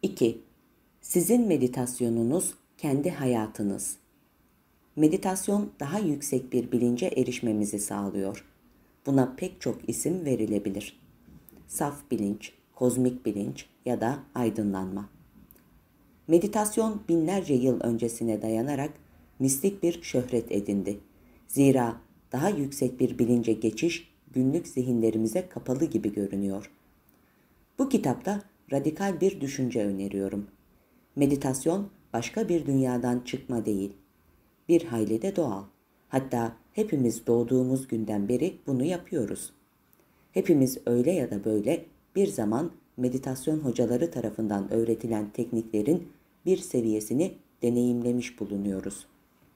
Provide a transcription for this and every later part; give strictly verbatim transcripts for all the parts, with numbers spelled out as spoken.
iki. Sizin meditasyonunuz kendi hayatınız. Meditasyon daha yüksek bir bilince erişmemizi sağlıyor. Buna pek çok isim verilebilir. Saf bilinç, kozmik bilinç ya da aydınlanma. Meditasyon binlerce yıl öncesine dayanarak mistik bir şöhret edindi. Zira daha yüksek bir bilince geçiş günlük zihinlerimize kapalı gibi görünüyor. Bu kitapta radikal bir düşünce öneriyorum. Meditasyon başka bir dünyadan çıkma değil. Bir hayli de doğal. Hatta hepimiz doğduğumuz günden beri bunu yapıyoruz. Hepimiz öyle ya da böyle bir zaman meditasyon hocaları tarafından öğretilen tekniklerin bir seviyesini deneyimlemiş bulunuyoruz.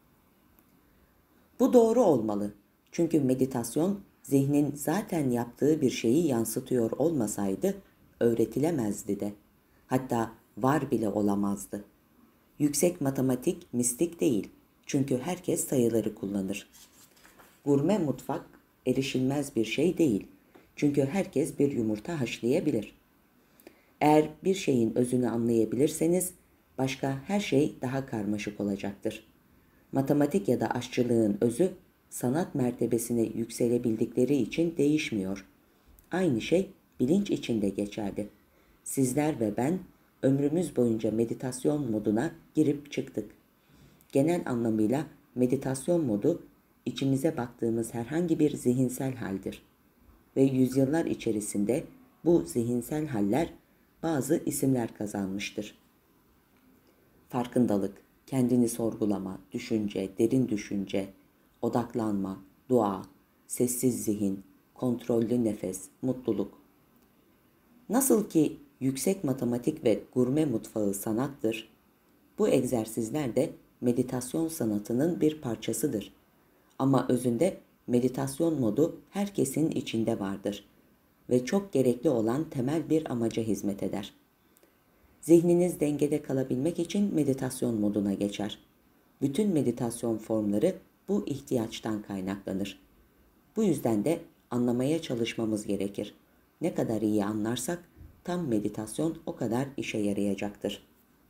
Bu doğru olmalı. Çünkü meditasyon zihnin zaten yaptığı bir şeyi yansıtıyor olmasaydı öğretilemezdi de. Hatta var bile olamazdı. Yüksek matematik mistik değil. Çünkü herkes sayıları kullanır. Gurme mutfak erişilmez bir şey değil. Çünkü herkes bir yumurta haşlayabilir. Eğer bir şeyin özünü anlayabilirseniz başka her şey daha karmaşık olacaktır. Matematik ya da aşçılığın özü sanat mertebesine yükselebildikleri için değişmiyor. Aynı şey bilinç için de geçerli. Sizler ve ben ömrümüz boyunca meditasyon moduna girip çıktık. Genel anlamıyla meditasyon modu içimize baktığımız herhangi bir zihinsel haldir. Ve yüzyıllar içerisinde bu zihinsel haller bazı isimler kazanmıştır. Farkındalık, kendini sorgulama, düşünce, derin düşünce, odaklanma, dua, sessiz zihin, kontrollü nefes, mutluluk. Nasıl ki yüksek matematik ve gurme mutfağı sanattır, bu egzersizler de meditasyon sanatının bir parçasıdır. Ama özünde meditasyon modu herkesin içinde vardır ve çok gerekli olan temel bir amaca hizmet eder. Zihniniz dengede kalabilmek için meditasyon moduna geçer. Bütün meditasyon formları bu ihtiyaçtan kaynaklanır. Bu yüzden de anlamaya çalışmamız gerekir. Ne kadar iyi anlarsak tam meditasyon o kadar işe yarayacaktır.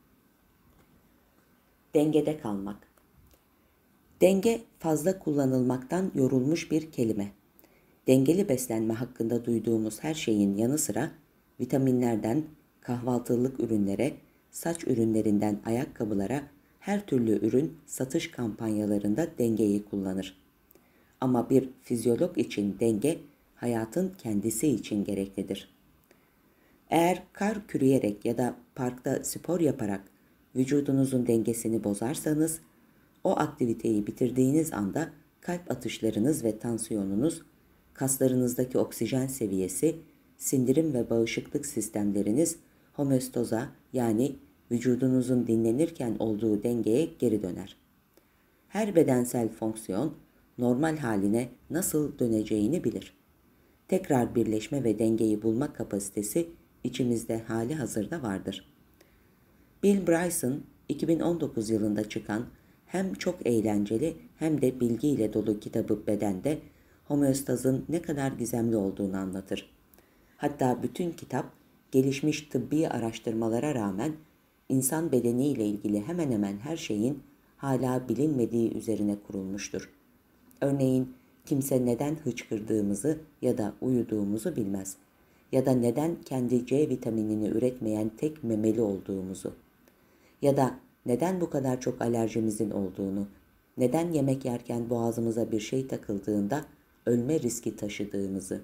Dengede kalmak. Denge fazla kullanılmaktan yorulmuş bir kelime. Dengeli beslenme hakkında duyduğumuz her şeyin yanı sıra vitaminlerden kahvaltılık ürünlere, saç ürünlerinden ayakkabılara her türlü ürün satış kampanyalarında dengeyi kullanır. Ama bir fizyolog için denge hayatın kendisi için gereklidir. Eğer kar kürüyerek ya da parkta spor yaparak vücudunuzun dengesini bozarsanız, o aktiviteyi bitirdiğiniz anda kalp atışlarınız ve tansiyonunuz, kaslarınızdaki oksijen seviyesi, sindirim ve bağışıklık sistemleriniz homeostaza yani vücudunuzun dinlenirken olduğu dengeye geri döner. Her bedensel fonksiyon normal haline nasıl döneceğini bilir. Tekrar birleşme ve dengeyi bulma kapasitesi içimizde hali hazırda vardır. Bill Bryson iki bin on dokuz yılında çıkan hem çok eğlenceli hem de bilgiyle dolu kitabı Beden'de homeostazın ne kadar gizemli olduğunu anlatır. Hatta bütün kitap gelişmiş tıbbi araştırmalara rağmen insan bedeniyle ilgili hemen hemen her şeyin hala bilinmediği üzerine kurulmuştur. Örneğin kimse neden hıçkırdığımızı ya da uyuduğumuzu bilmez ya da neden kendi C vitaminini üretmeyen tek memeli olduğumuzu ya da neden bu kadar çok alerjimizin olduğunu, neden yemek yerken boğazımıza bir şey takıldığında ölme riski taşıdığımızı.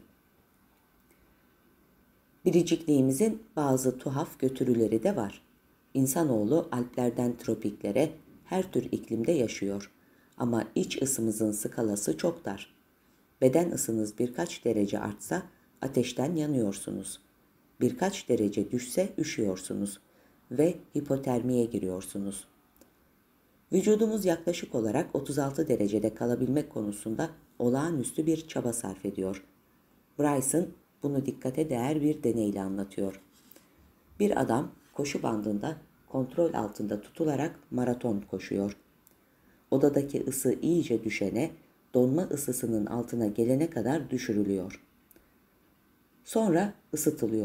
Biricikliğimizin bazı tuhaf götürüleri de var. İnsanoğlu Alplerden tropiklere her tür iklimde yaşıyor. Ama iç ısımızın skalası çok dar. Beden ısınız birkaç derece artsa ateşten yanıyorsunuz. Birkaç derece düşse üşüyorsunuz ve hipotermiye giriyorsunuz. Vücudumuz yaklaşık olarak otuz altı derecede kalabilmek konusunda olağanüstü bir çaba sarf ediyor. Bryson bunu dikkate değer bir deneyle anlatıyor. Bir adam koşu bandında kontrol altında tutularak maraton koşuyor. Odadaki ısı iyice düşene, donma ısısının altına gelene kadar düşürülüyor. Sonra ısıtılıyor.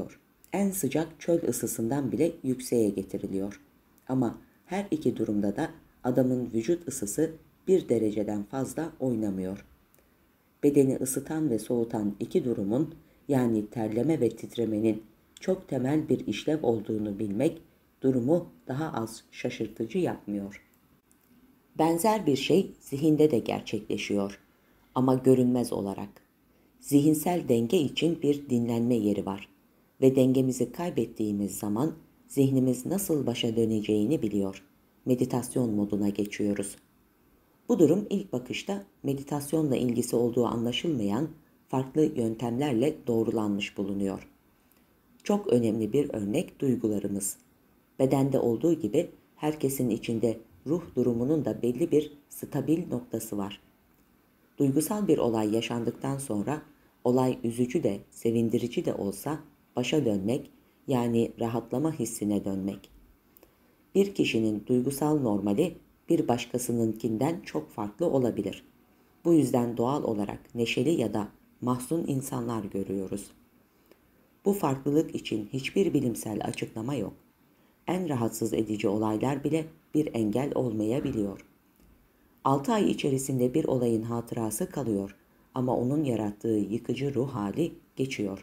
en sıcak çöl ısısından bile yükseğe getiriliyor. Ama her iki durumda da adamın vücut ısısı bir dereceden fazla oynamıyor. Bedeni ısıtan ve soğutan iki durumun, yani terleme ve titremenin çok temel bir işlev olduğunu bilmek durumu daha az şaşırtıcı yapmıyor. Benzer bir şey zihinde de gerçekleşiyor ama görünmez olarak. Zihinsel denge için bir dinlenme yeri var ve dengemizi kaybettiğimiz zaman zihnimiz nasıl başa döneceğini biliyor. Meditasyon moduna geçiyoruz. Bu durum ilk bakışta meditasyonla ilgisi olduğu anlaşılmayan farklı yöntemlerle doğrulanmış bulunuyor. Çok önemli bir örnek duygularımız. Bedende olduğu gibi herkesin içinde ruh durumunun da belli bir stabil noktası var. Duygusal bir olay yaşandıktan sonra olay üzücü de sevindirici de olsa başa dönmek, yani rahatlama hissine dönmek. Bir kişinin duygusal normali bir başkasınınkinden çok farklı olabilir. Bu yüzden doğal olarak neşeli ya da mahzun insanlar görüyoruz. Bu farklılık için hiçbir bilimsel açıklama yok. En rahatsız edici olaylar bile bir engel olmayabiliyor. altı ay içerisinde bir olayın hatırası kalıyor ama onun yarattığı yıkıcı ruh hali geçiyor.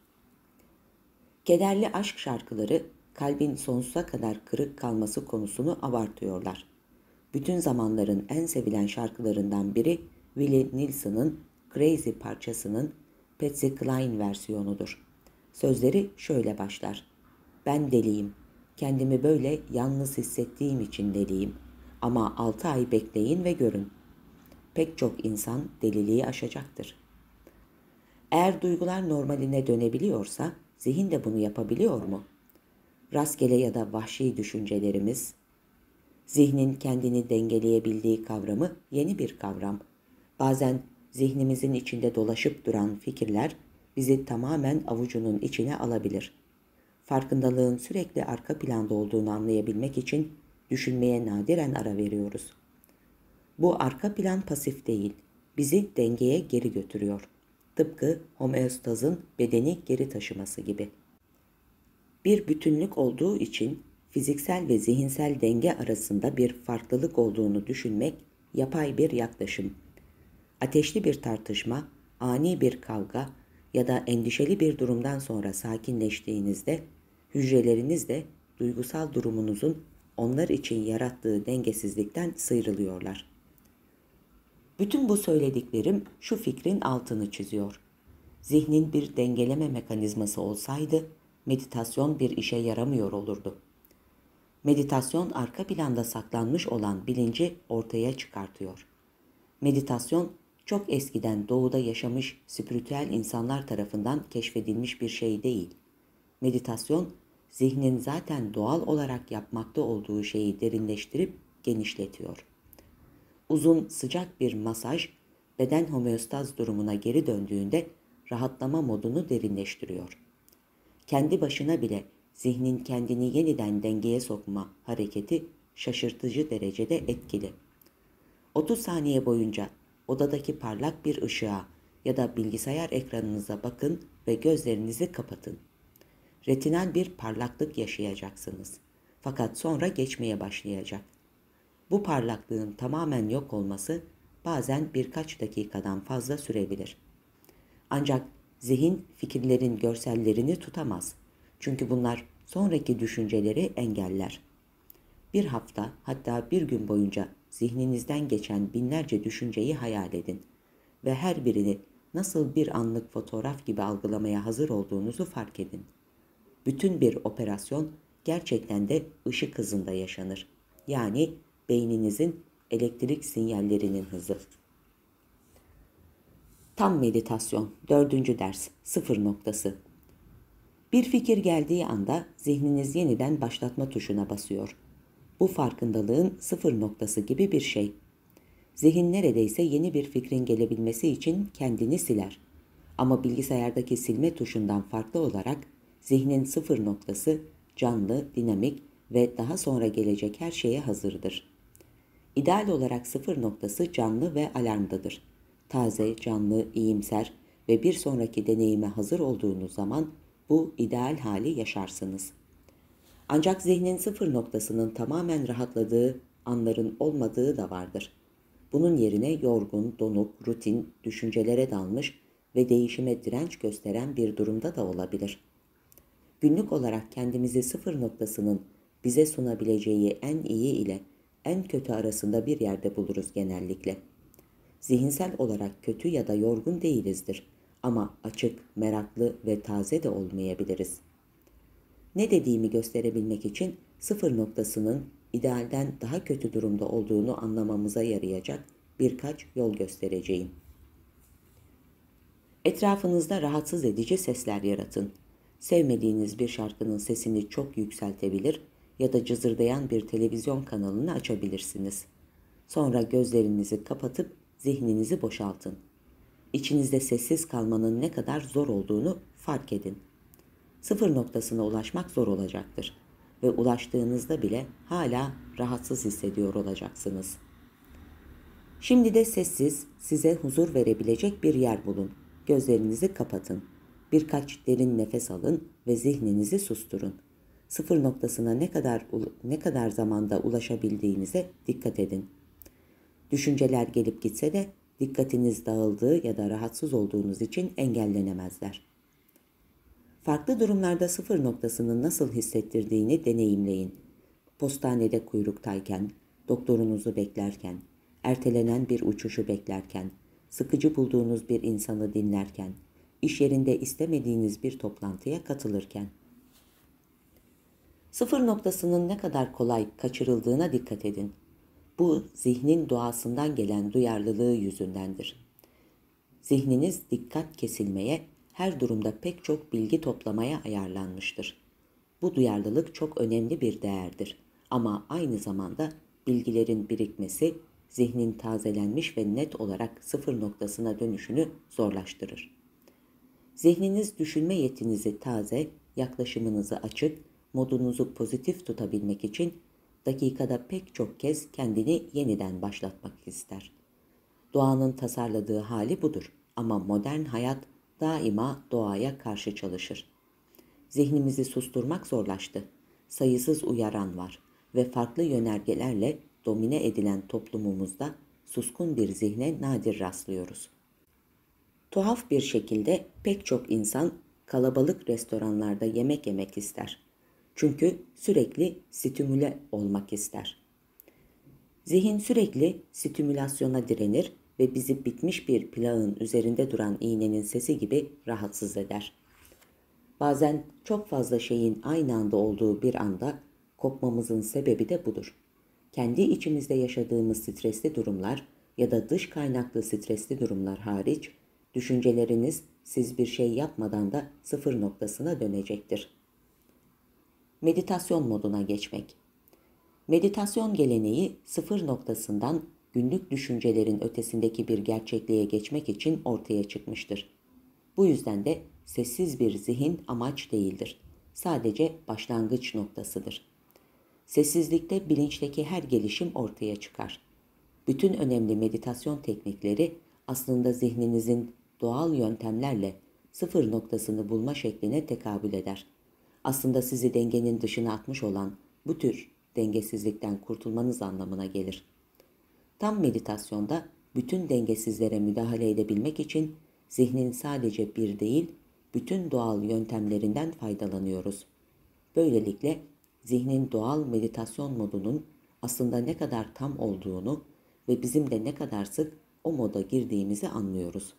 Kederli aşk şarkıları kalbin sonsuza kadar kırık kalması konusunu abartıyorlar. Bütün zamanların en sevilen şarkılarından biri Willie Nelson'ın Crazy parçasının Patsy Cline versiyonudur. Sözleri şöyle başlar: "Ben deliyim. Kendimi böyle yalnız hissettiğim için deliyim. Ama altı ay bekleyin ve görün. Pek çok insan deliliği aşacaktır." Eğer duygular normaline dönebiliyorsa zihin de bunu yapabiliyor mu? Rastgele ya da vahşi düşüncelerimiz, zihnin kendini dengeleyebildiği kavramı yeni bir kavram. Bazen zihnimizin içinde dolaşıp duran fikirler bizi tamamen avucunun içine alabilir. Farkındalığın sürekli arka planda olduğunu anlayabilmek için düşünmeye nadiren ara veriyoruz. Bu arka plan pasif değil, bizi dengeye geri götürüyor. Tıpkı homeostazın bedeni geri taşıması gibi. Bir bütünlük olduğu için fiziksel ve zihinsel denge arasında bir farklılık olduğunu düşünmek yapay bir yaklaşım. Ateşli bir tartışma, ani bir kavga ya da endişeli bir durumdan sonra sakinleştiğinizde hücreleriniz de duygusal durumunuzun onlar için yarattığı dengesizlikten sıyrılıyorlar. Bütün bu söylediklerim şu fikrin altını çiziyor. Zihnin bir dengeleme mekanizması olsaydı meditasyon bir işe yaramıyor olurdu. Meditasyon arka planda saklanmış olan bilinci ortaya çıkartıyor. Meditasyon çok eskiden doğuda yaşamış spiritüel insanlar tarafından keşfedilmiş bir şey değil. Meditasyon, zihnin zaten doğal olarak yapmakta olduğu şeyi derinleştirip genişletiyor. Uzun, sıcak bir masaj, beden homeostaz durumuna geri döndüğünde rahatlama modunu derinleştiriyor. Kendi başına bile zihnin kendini yeniden dengeye sokma hareketi şaşırtıcı derecede etkili. otuz saniye boyunca odadaki parlak bir ışığa ya da bilgisayar ekranınıza bakın ve gözlerinizi kapatın. Retinal bir parlaklık yaşayacaksınız. Fakat sonra geçmeye başlayacak. Bu parlaklığın tamamen yok olması bazen birkaç dakikadan fazla sürebilir. Ancak zihin fikirlerin görsellerini tutamaz. Çünkü bunlar sonraki düşünceleri engeller. Bir hafta, hatta bir gün boyunca zihninizden geçen binlerce düşünceyi hayal edin ve her birini nasıl bir anlık fotoğraf gibi algılamaya hazır olduğunuzu fark edin. Bütün bir operasyon gerçekten de ışık hızında yaşanır. Yani beyninizin elektrik sinyallerinin hızı. Tam meditasyon, dördüncü ders, sıfır noktası. Bir fikir geldiği anda zihniniz yeniden başlatma tuşuna basıyor. Bu farkındalığın sıfır noktası gibi bir şey. Zihin neredeyse yeni bir fikrin gelebilmesi için kendini siler. Ama bilgisayardaki silme tuşundan farklı olarak zihnin sıfır noktası canlı, dinamik ve daha sonra gelecek her şeye hazırdır. İdeal olarak sıfır noktası canlı ve alarmdadır. Taze, canlı, iyimser ve bir sonraki deneyime hazır olduğunuz zaman bu ideal hali yaşarsınız. Ancak zihnin sıfır noktasının tamamen rahatladığı anların olmadığı da vardır. Bunun yerine yorgun, donuk, rutin, düşüncelere dalmış ve değişime direnç gösteren bir durumda da olabilir. Günlük olarak kendimizi sıfır noktasının bize sunabileceği en iyi ile en kötü arasında bir yerde buluruz genellikle. Zihinsel olarak kötü ya da yorgun değilizdir ama açık, meraklı ve taze de olmayabiliriz. Ne dediğimi gösterebilmek için sıfır noktasının idealden daha kötü durumda olduğunu anlamamıza yarayacak birkaç yol göstereceğim. Etrafınızda rahatsız edici sesler yaratın. Sevmediğiniz bir şarkının sesini çok yükseltebilir ya da cızırdayan bir televizyon kanalını açabilirsiniz. Sonra gözlerinizi kapatıp zihninizi boşaltın. İçinizde sessiz kalmanın ne kadar zor olduğunu fark edin. Sıfır noktasına ulaşmak zor olacaktır ve ulaştığınızda bile hala rahatsız hissediyor olacaksınız. Şimdi de sessiz, size huzur verebilecek bir yer bulun. Gözlerinizi kapatın. Birkaç derin nefes alın ve zihninizi susturun. Sıfır noktasına ne kadar ne kadar zamanda ulaşabildiğinize dikkat edin. Düşünceler gelip gitse de dikkatiniz dağıldığı ya da rahatsız olduğunuz için engellenemezler. Farklı durumlarda sıfır noktasının nasıl hissettirdiğini deneyimleyin. Postanede kuyruktayken, doktorunuzu beklerken, ertelenen bir uçuşu beklerken, sıkıcı bulduğunuz bir insanı dinlerken, iş yerinde istemediğiniz bir toplantıya katılırken. Sıfır noktasının ne kadar kolay kaçırıldığına dikkat edin. Bu zihnin doğasından gelen duyarlılığı yüzündendir. Zihniniz dikkat kesilmeye, her durumda pek çok bilgi toplamaya ayarlanmıştır. Bu duyarlılık çok önemli bir değerdir ama aynı zamanda bilgilerin birikmesi, zihnin tazelenmiş ve net olarak sıfır noktasına dönüşünü zorlaştırır. Zihniniz düşünme yetinizi taze, yaklaşımınızı açık, modunuzu pozitif tutabilmek için dakikada pek çok kez kendini yeniden başlatmak ister. Doğanın tasarladığı hali budur ama modern hayat daima doğaya karşı çalışır. Zihnimizi susturmak zorlaştı. Sayısız uyaran var ve farklı yönergelerle domine edilen toplumumuzda suskun bir zihne nadir rastlıyoruz. Tuhaf bir şekilde pek çok insan kalabalık restoranlarda yemek yemek ister. Çünkü sürekli stimüle olmak ister. Zihin sürekli stimülasyona direnir ve bizi bitmiş bir plağın üzerinde duran iğnenin sesi gibi rahatsız eder. Bazen çok fazla şeyin aynı anda olduğu bir anda kopmamızın sebebi de budur. Kendi içimizde yaşadığımız stresli durumlar ya da dış kaynaklı stresli durumlar hariç, düşünceleriniz siz bir şey yapmadan da sıfır noktasına dönecektir. Meditasyon moduna geçmek. Meditasyon geleneği sıfır noktasından günlük düşüncelerin ötesindeki bir gerçekliğe geçmek için ortaya çıkmıştır. Bu yüzden de sessiz bir zihin amaç değildir. Sadece başlangıç noktasıdır. Sessizlikte bilinçteki her gelişim ortaya çıkar. Bütün önemli meditasyon teknikleri aslında zihninizin doğal yöntemlerle sıfır noktasını bulma şekline tekabül eder. Aslında sizi dengenin dışına atmış olan bu tür dengesizlikten kurtulmanız anlamına gelir. Tam meditasyonda bütün dengesizlere müdahale edebilmek için zihnin sadece bir değil, bütün doğal yöntemlerinden faydalanıyoruz. Böylelikle zihnin doğal meditasyon modunun aslında ne kadar tam olduğunu ve bizim de ne kadar sık o moda girdiğimizi anlıyoruz.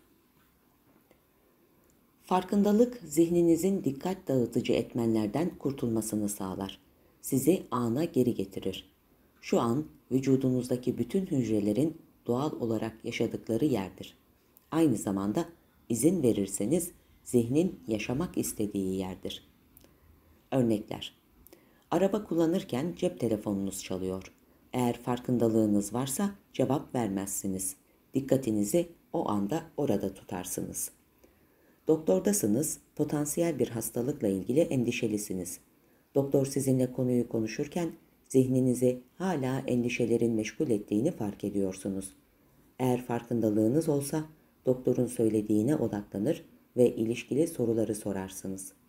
Farkındalık zihninizin dikkat dağıtıcı etmenlerden kurtulmasını sağlar. Sizi ana geri getirir. Şu an vücudunuzdaki bütün hücrelerin doğal olarak yaşadıkları yerdir. Aynı zamanda izin verirseniz zihnin yaşamak istediği yerdir. Örnekler. Araba kullanırken cep telefonunuz çalıyor. Eğer farkındalığınız varsa cevap vermezsiniz. Dikkatinizi o anda orada tutarsınız. Doktordasınız, potansiyel bir hastalıkla ilgili endişelisiniz. Doktor sizinle konuyu konuşurken zihninizi hala endişelerin meşgul ettiğini fark ediyorsunuz. Eğer farkındalığınız olsa doktorun söylediğine odaklanır ve ilişkili soruları sorarsınız.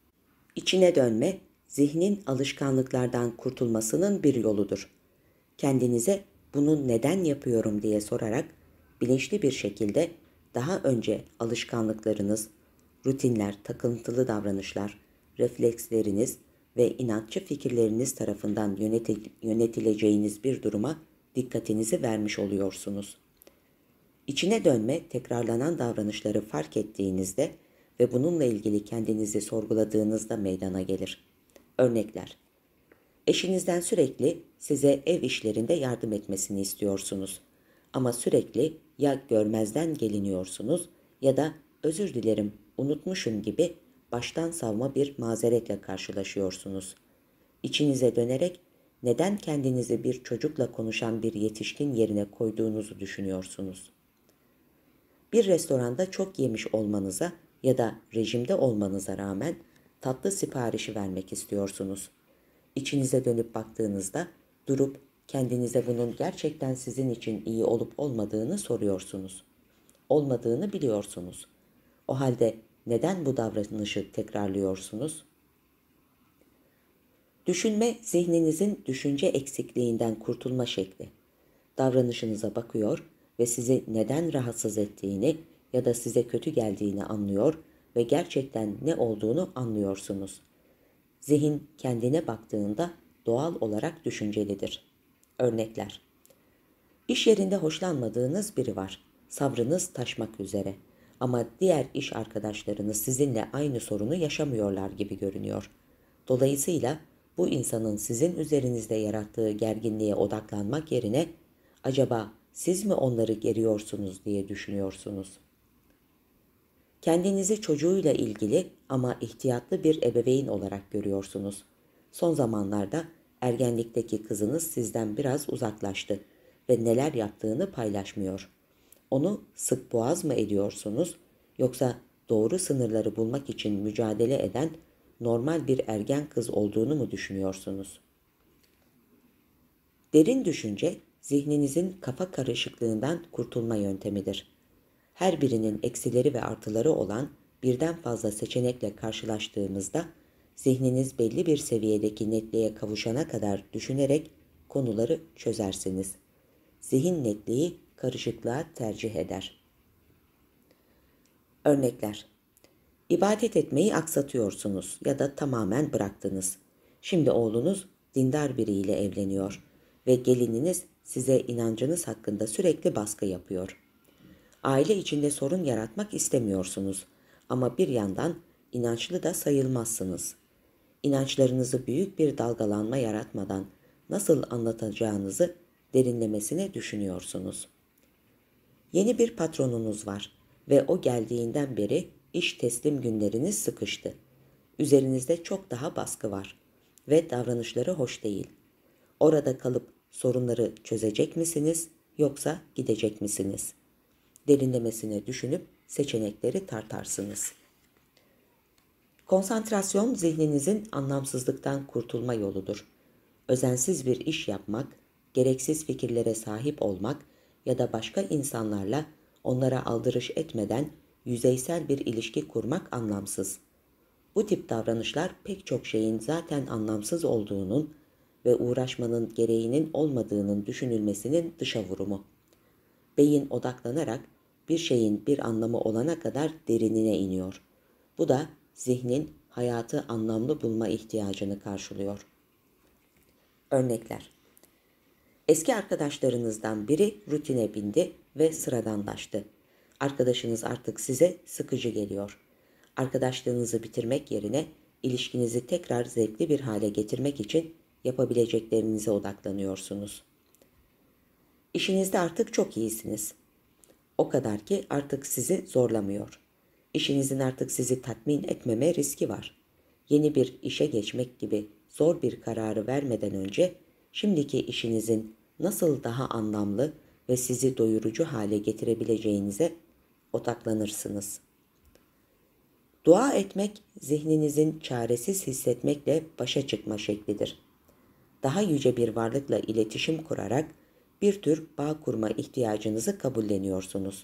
İçine dönme, zihnin alışkanlıklardan kurtulmasının bir yoludur. Kendinize bunu neden yapıyorum diye sorarak bilinçli bir şekilde daha önce alışkanlıklarınız, rutinler, takıntılı davranışlar, refleksleriniz ve inatçı fikirleriniz tarafından yönetileceğiniz bir duruma dikkatinizi vermiş oluyorsunuz. İçine dönme, tekrarlanan davranışları fark ettiğinizde ve bununla ilgili kendinizi sorguladığınızda meydana gelir. Örnekler: Eşinizden sürekli size ev işlerinde yardım etmesini istiyorsunuz. Ama sürekli ya görmezden geliniyorsunuz ya da özür dilerim, unutmuşum gibi baştan savma bir mazeretle karşılaşıyorsunuz. İçinize dönerek neden kendinizi bir çocukla konuşan bir yetişkin yerine koyduğunuzu düşünüyorsunuz. Bir restoranda çok yemiş olmanıza ya da rejimde olmanıza rağmen tatlı siparişi vermek istiyorsunuz. İçinize dönüp baktığınızda durup kendinize bunun gerçekten sizin için iyi olup olmadığını soruyorsunuz. Olmadığını biliyorsunuz. O halde neden bu davranışı tekrarlıyorsunuz? Düşünme, zihninizin düşünce eksikliğinden kurtulma şekli. Davranışınıza bakıyor ve sizi neden rahatsız ettiğini ya da size kötü geldiğini anlıyor ve gerçekten ne olduğunu anlıyorsunuz. Zihin kendine baktığında doğal olarak düşüncelidir. Örnekler: İş yerinde hoşlanmadığınız biri var. Sabrınız taşmak üzere. Ama diğer iş arkadaşlarınız sizinle aynı sorunu yaşamıyorlar gibi görünüyor. Dolayısıyla bu insanın sizin üzerinizde yarattığı gerginliğe odaklanmak yerine acaba siz mi onları geriyorsunuz diye düşünüyorsunuz. Kendinizi çocuğuyla ilgili ama ihtiyatlı bir ebeveyn olarak görüyorsunuz. Son zamanlarda ergenlikteki kızınız sizden biraz uzaklaştı ve neler yaptığını paylaşmıyor. Onu sık boğaz mı ediyorsunuz yoksa doğru sınırları bulmak için mücadele eden normal bir ergen kız olduğunu mu düşünüyorsunuz? Derin düşünce, zihninizin kafa karışıklığından kurtulma yöntemidir. Her birinin eksileri ve artıları olan birden fazla seçenekle karşılaştığımızda zihniniz belli bir seviyedeki netliğe kavuşana kadar düşünerek konuları çözersiniz. Zihin netliği karışıklığa tercih eder. Örnekler: İbadet etmeyi aksatıyorsunuz ya da tamamen bıraktınız. Şimdi oğlunuz dindar biriyle evleniyor ve gelininiz size inancınız hakkında sürekli baskı yapıyor. Aile içinde sorun yaratmak istemiyorsunuz ama bir yandan inançlı da sayılmazsınız. İnançlarınızı büyük bir dalgalanma yaratmadan nasıl anlatacağınızı derinlemesine düşünüyorsunuz. Yeni bir patronunuz var ve o geldiğinden beri iş teslim günleriniz sıkıştı. Üzerinizde çok daha baskı var ve davranışları hoş değil. Orada kalıp sorunları çözecek misiniz yoksa gidecek misiniz? Derinlemesine düşünüp seçenekleri tartarsınız. Konsantrasyon zihninizin anlamsızlıktan kurtulma yoludur. Özensiz bir iş yapmak, gereksiz fikirlere sahip olmak ya da başka insanlarla onlara aldırış etmeden yüzeysel bir ilişki kurmak anlamsız. Bu tip davranışlar pek çok şeyin zaten anlamsız olduğunun ve uğraşmanın gereğinin olmadığının düşünülmesinin dışa vurumu. Beyin odaklanarak bir şeyin bir anlamı olana kadar derinine iniyor. Bu da zihnin hayatı anlamlı bulma ihtiyacını karşılıyor. Örnekler: Eski arkadaşlarınızdan biri rutine bindi ve sıradanlaştı. Arkadaşınız artık size sıkıcı geliyor. Arkadaşlığınızı bitirmek yerine ilişkinizi tekrar zevkli bir hale getirmek için yapabileceklerinize odaklanıyorsunuz. İşinizde artık çok iyisiniz. O kadar ki artık sizi zorlamıyor. İşinizin artık sizi tatmin etmeme riski var. Yeni bir işe geçmek gibi zor bir kararı vermeden önce şimdiki işinizin nasıl daha anlamlı ve sizi doyurucu hale getirebileceğinize odaklanırsınız. Dua etmek, zihninizin çaresiz hissetmekle başa çıkma şeklidir. Daha yüce bir varlıkla iletişim kurarak bir tür bağ kurma ihtiyacınızı kabulleniyorsunuz.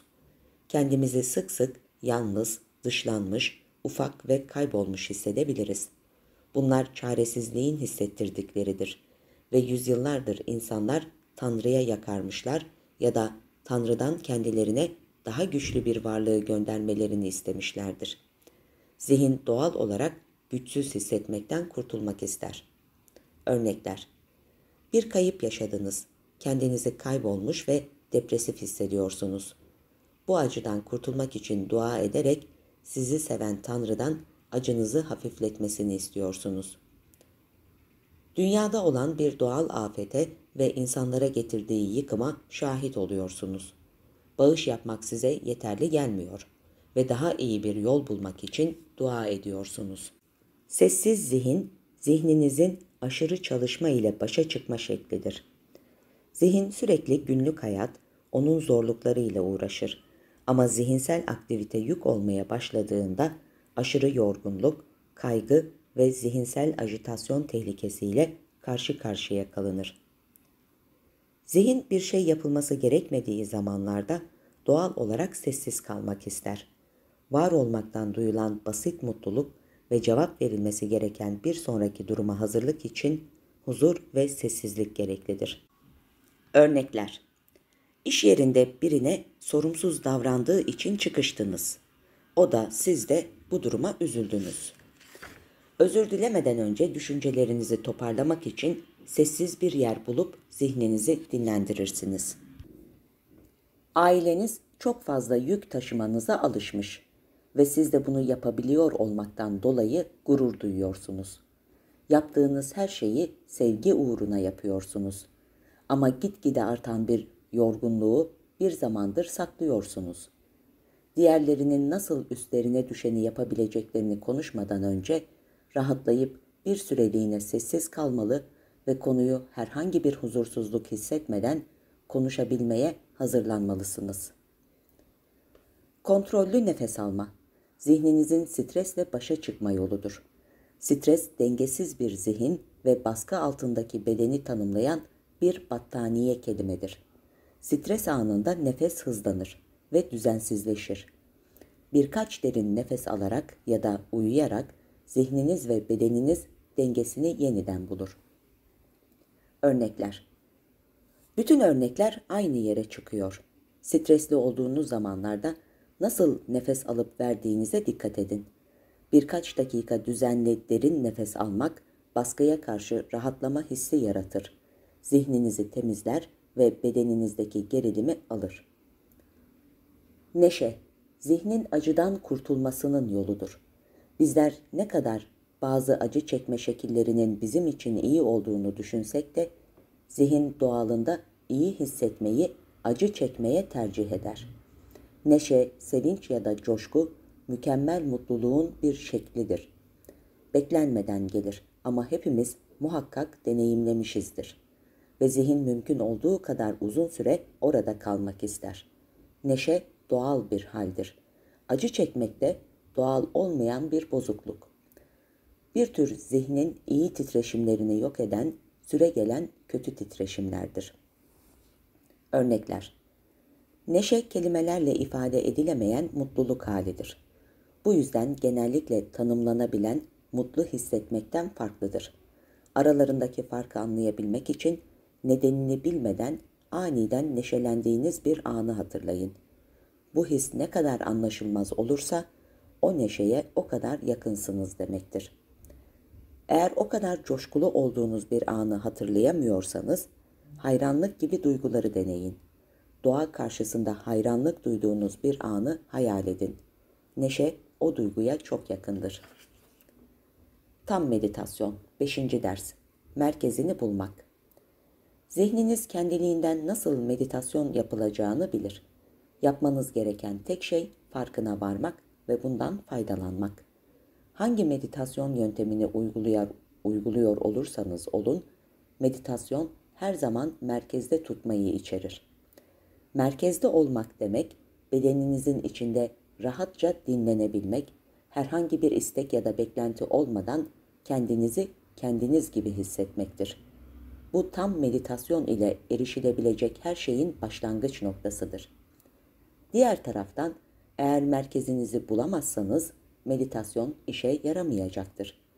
Kendimizi sık sık yalnız, dışlanmış, ufak ve kaybolmuş hissedebiliriz. Bunlar çaresizliğin hissettirdikleridir ve yüzyıllardır insanlar Tanrı'ya yakarmışlar ya da Tanrı'dan kendilerine daha güçlü bir varlığı göndermelerini istemişlerdir. Zihin doğal olarak güçsüz hissetmekten kurtulmak ister. Örnekler: Bir kayıp yaşadınız, kendinizi kaybolmuş ve depresif hissediyorsunuz. Bu acıdan kurtulmak için dua ederek sizi seven Tanrı'dan acınızı hafifletmesini istiyorsunuz. Dünyada olan bir doğal afete ve insanlara getirdiği yıkıma şahit oluyorsunuz. Bağış yapmak size yeterli gelmiyor ve daha iyi bir yol bulmak için dua ediyorsunuz. Sessiz zihin, zihninizin aşırı çalışma ile başa çıkma şeklidir. Zihin sürekli günlük hayat, onun zorluklarıyla uğraşır. Ama zihinsel aktivite yük olmaya başladığında aşırı yorgunluk, kaygı ve zihinsel ajitasyon tehlikesiyle karşı karşıya kalınır. Zihin bir şey yapılması gerekmediği zamanlarda doğal olarak sessiz kalmak ister. Var olmaktan duyulan basit mutluluk ve cevap verilmesi gereken bir sonraki duruma hazırlık için huzur ve sessizlik gereklidir. Örnekler: İş yerinde birine sorumsuz davrandığı için çıkıştınız. O da siz de bu duruma üzüldünüz. Özür dilemeden önce düşüncelerinizi toparlamak için sessiz bir yer bulup zihninizi dinlendirirsiniz. Aileniz çok fazla yük taşımanıza alışmış ve siz de bunu yapabiliyor olmaktan dolayı gurur duyuyorsunuz. Yaptığınız her şeyi sevgi uğruna yapıyorsunuz. Ama gitgide artan bir yorgunluğu bir zamandır saklıyorsunuz. Diğerlerinin nasıl üstlerine düşeni yapabileceklerini konuşmadan önce rahatlayıp bir süreliğine sessiz kalmalı ve konuyu herhangi bir huzursuzluk hissetmeden konuşabilmeye hazırlanmalısınız. Kontrollü nefes alma, zihninizin stresle başa çıkma yoludur. Stres, dengesiz bir zihin ve baskı altındaki bedeni tanımlayan bir battaniye kelimedir. Stres anında nefes hızlanır ve düzensizleşir. Birkaç derin nefes alarak ya da uyuyarak zihniniz ve bedeniniz dengesini yeniden bulur. Örnekler: Bütün örnekler aynı yere çıkıyor. Stresli olduğunuz zamanlarda nasıl nefes alıp verdiğinize dikkat edin. Birkaç dakika düzenli derin nefes almak baskıya karşı rahatlama hissi yaratır. Zihninizi temizler ve bedeninizdeki gerilimi alır. Neşe, zihnin acıdan kurtulmasının yoludur. Bizler ne kadar bazı acı çekme şekillerinin bizim için iyi olduğunu düşünsek de, zihin doğalında iyi hissetmeyi acı çekmeye tercih eder. Neşe, sevinç ya da coşku, mükemmel mutluluğun bir şeklidir. Beklenmeden gelir ama hepimiz muhakkak deneyimlemişizdir. Ve zihin mümkün olduğu kadar uzun süre orada kalmak ister. Neşe doğal bir haldir. Acı çekmek de doğal olmayan bir bozukluk. Bir tür zihnin iyi titreşimlerini yok eden, süregelen kötü titreşimlerdir. Örnekler: Neşe kelimelerle ifade edilemeyen mutluluk halidir. Bu yüzden genellikle tanımlanabilen mutlu hissetmekten farklıdır. Aralarındaki farkı anlayabilmek için nedenini bilmeden aniden neşelendiğiniz bir anı hatırlayın. Bu his ne kadar anlaşılmaz olursa o neşeye o kadar yakınsınız demektir. Eğer o kadar coşkulu olduğunuz bir anı hatırlayamıyorsanız, hayranlık gibi duyguları deneyin. Doğa karşısında hayranlık duyduğunuz bir anı hayal edin. Neşe o duyguya çok yakındır. Tam meditasyon. beşinci ders. Merkezini bulmak. Zihniniz kendiliğinden nasıl meditasyon yapılacağını bilir. Yapmanız gereken tek şey farkına varmak ve bundan faydalanmak. Hangi meditasyon yöntemini uyguluyor, uyguluyor olursanız olun, meditasyon her zaman merkezde tutmayı içerir. Merkezde olmak demek, bedeninizin içinde rahatça dinlenebilmek, herhangi bir istek ya da beklenti olmadan kendinizi kendiniz gibi hissetmektir. Bu tam meditasyon ile erişilebilecek her şeyin başlangıç noktasıdır. Diğer taraftan, eğer merkezinizi bulamazsanız meditasyon işe yaramayacaktır.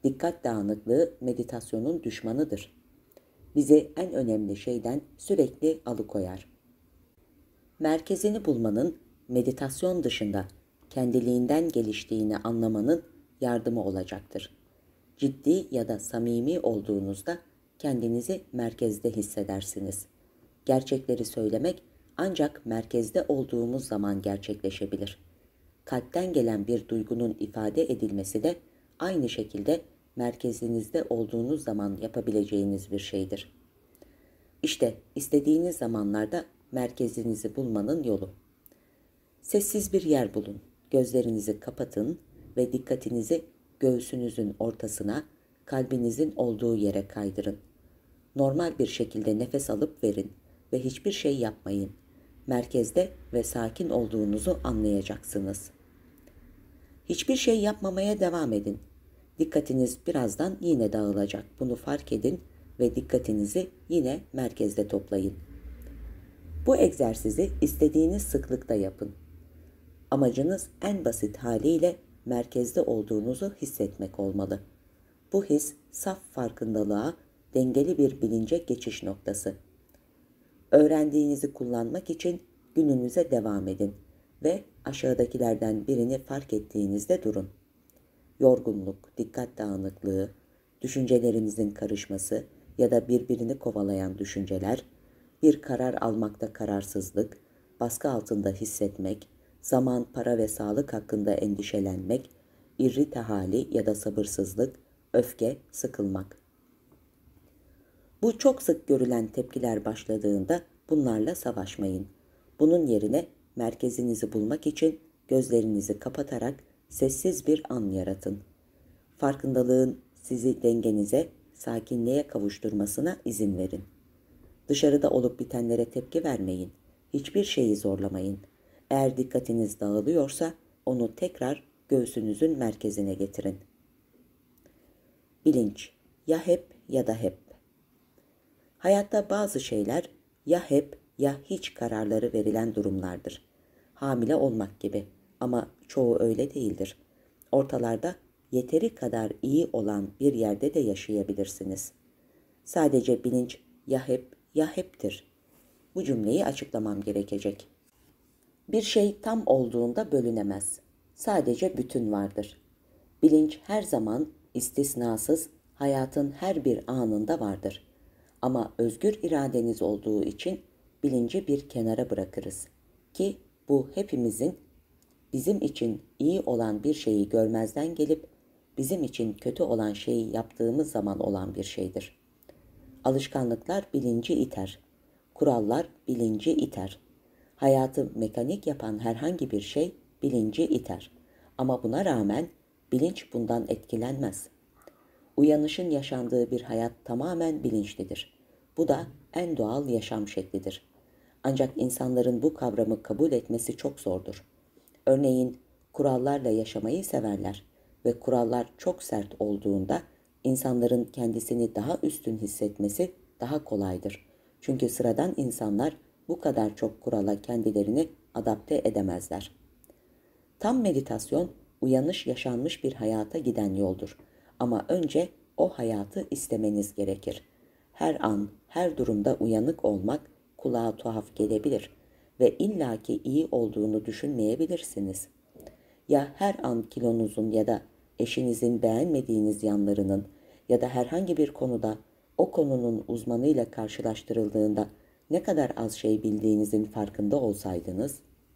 Dikkat dağınıklığı meditasyonun düşmanıdır. Bizi en önemli şeyden sürekli alıkoyar. Merkezini bulmanın meditasyon dışında kendiliğinden geliştiğini anlamanın yardımı olacaktır. Ciddi ya da samimi olduğunuzda kendinizi merkezde hissedersiniz. Gerçekleri söylemek ancak merkezde olduğumuz zaman gerçekleşebilir. Kalpten gelen bir duygunun ifade edilmesi de aynı şekilde merkezinizde olduğunuz zaman yapabileceğiniz bir şeydir. İşte istediğiniz zamanlarda merkezinizi bulmanın yolu. Sessiz bir yer bulun, gözlerinizi kapatın ve dikkatinizi göğsünüzün ortasına, kalbinizin olduğu yere kaydırın. Normal bir şekilde nefes alıp verin ve hiçbir şey yapmayın. Merkezde ve sakin olduğunuzu anlayacaksınız. Hiçbir şey yapmamaya devam edin. Dikkatiniz birazdan yine dağılacak. Bunu fark edin ve dikkatinizi yine merkezde toplayın. Bu egzersizi istediğiniz sıklıkta yapın. Amacınız en basit haliyle merkezde olduğunuzu hissetmek olmalı. Bu his saf farkındalığa, dengeli bir bilince geçiş noktası. Öğrendiğinizi kullanmak için gününüze devam edin ve aşağıdakilerden birini fark ettiğinizde durun. Yorgunluk, dikkat dağınıklığı, düşüncelerinizin karışması ya da birbirini kovalayan düşünceler, bir karar almakta kararsızlık, baskı altında hissetmek, zaman, para ve sağlık hakkında endişelenmek, irrite hali ya da sabırsızlık, öfke, sıkılmak. Bu çok sık görülen tepkiler başladığında bunlarla savaşmayın. Bunun yerine merkezinizi bulmak için gözlerinizi kapatarak sessiz bir an yaratın. Farkındalığın sizi dengenize, sakinliğe kavuşturmasına izin verin. Dışarıda olup bitenlere tepki vermeyin. Hiçbir şeyi zorlamayın. Eğer dikkatiniz dağılıyorsa onu tekrar göğsünüzün merkezine getirin. Bilinç, ya hep ya da hep. Hayatta bazı şeyler ya hep ya hiç kararları verilen durumlardır. Hamile olmak gibi, ama çoğu öyle değildir. Ortalarda yeteri kadar iyi olan bir yerde de yaşayabilirsiniz. Sadece bilinç ya hep ya heptir. Bu cümleyi açıklamam gerekecek. Bir şey tam olduğunda bölünemez. Sadece bütün vardır. Bilinç her zaman istisnasız hayatın her bir anında vardır. Ama özgür iradeniz olduğu için bilinci bir kenara bırakırız. Ki bu hepimizin bizim için iyi olan bir şeyi görmezden gelip bizim için kötü olan şeyi yaptığımız zaman olan bir şeydir. Alışkanlıklar bilinci iter. Kurallar bilinci iter. Hayatı mekanik yapan herhangi bir şey bilinci iter. Ama buna rağmen bilinç bundan etkilenmez. Uyanışın yaşandığı bir hayat tamamen bilinçlidir. Bu da en doğal yaşam şeklidir. Ancak insanların bu kavramı kabul etmesi çok zordur. Örneğin kurallarla yaşamayı severler ve kurallar çok sert olduğunda insanların kendisini daha üstün hissetmesi daha kolaydır. Çünkü sıradan insanlar bu kadar çok kurala kendilerini adapte edemezler. Tam meditasyon, uyanış yaşanmış bir hayata giden yoldur. Ama önce o hayatı istemeniz gerekir. Her an, her durumda uyanık olmak kulağa tuhaf gelebilir ve illaki iyi olduğunu düşünmeyebilirsiniz. Ya her an kilonuzun ya da eşinizin beğenmediğiniz yanlarının ya da herhangi bir konuda o konunun uzmanıyla karşılaştırıldığında ne kadar az şey bildiğinizin farkında olsaydınız?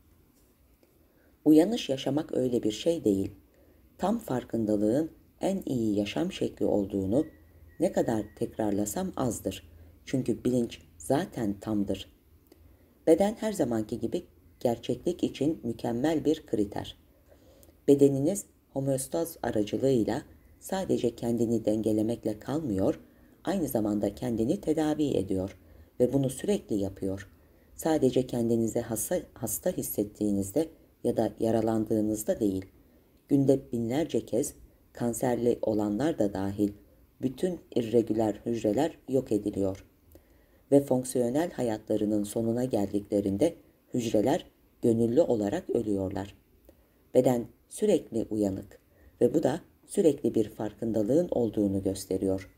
Uyanış yaşamak öyle bir şey değil. Tam farkındalığın en iyi yaşam şekli olduğunu ne kadar tekrarlasam azdır. Çünkü bilinç zaten tamdır. Beden her zamanki gibi gerçeklik için mükemmel bir kriter. Bedeniniz homeostaz aracılığıyla sadece kendini dengelemekle kalmıyor, aynı zamanda kendini tedavi ediyor ve bunu sürekli yapıyor. Sadece kendinizi hasta, hasta hissettiğinizde ya da yaralandığınızda değil, günde binlerce kez kanserli olanlar da dahil bütün irregüler hücreler yok ediliyor. Ve fonksiyonel hayatlarının sonuna geldiklerinde hücreler gönüllü olarak ölüyorlar. Beden sürekli uyanık ve bu da sürekli bir farkındalığın olduğunu gösteriyor.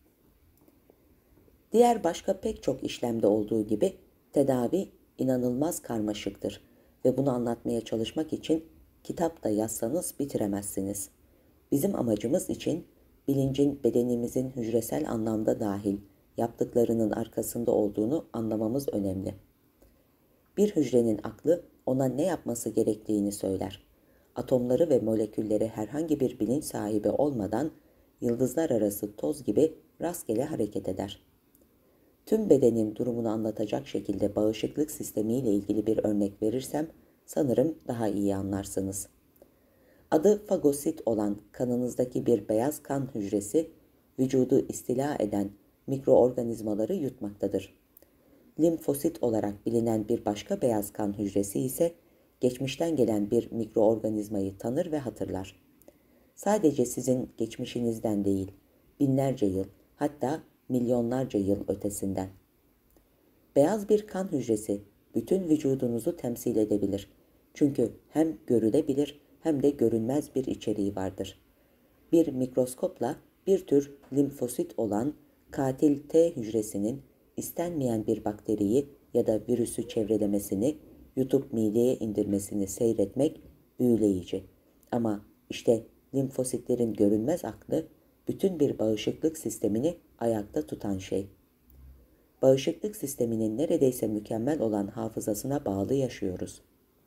Diğer başka pek çok işlemde olduğu gibi tedavi inanılmaz karmaşıktır ve bunu anlatmaya çalışmak için kitap da yazsanız bitiremezsiniz. Bizim amacımız için bilincin bedenimizin hücresel anlamda dahil yaptıklarının arkasında olduğunu anlamamız önemli. Bir hücrenin aklı ona ne yapması gerektiğini söyler. Atomları ve molekülleri herhangi bir bilinç sahibi olmadan yıldızlar arası toz gibi rastgele hareket eder. Tüm bedenin durumunu anlatacak şekilde bağışıklık sistemiyle ilgili bir örnek verirsem sanırım daha iyi anlarsınız. Adı fagosit olan kanınızdaki bir beyaz kan hücresi vücudu istila eden mikroorganizmaları yutmaktadır. Limfosit olarak bilinen bir başka beyaz kan hücresi ise geçmişten gelen bir mikroorganizmayı tanır ve hatırlar. Sadece sizin geçmişinizden değil, binlerce yıl, hatta milyonlarca yıl ötesinden. Beyaz bir kan hücresi bütün vücudunuzu temsil edebilir. Çünkü hem görülebilir hem de görünmez bir içeriği vardır. Bir mikroskopla bir tür limfosit olan katil T hücresinin istenmeyen bir bakteriyi ya da virüsü çevrelemesini, yutup mideye indirmesini seyretmek büyüleyici. Ama işte limfositlerin görünmez aklı bütün bir bağışıklık sistemini ayakta tutan şey. Bağışıklık sisteminin neredeyse mükemmel olan hafızasına bağlı yaşıyoruz.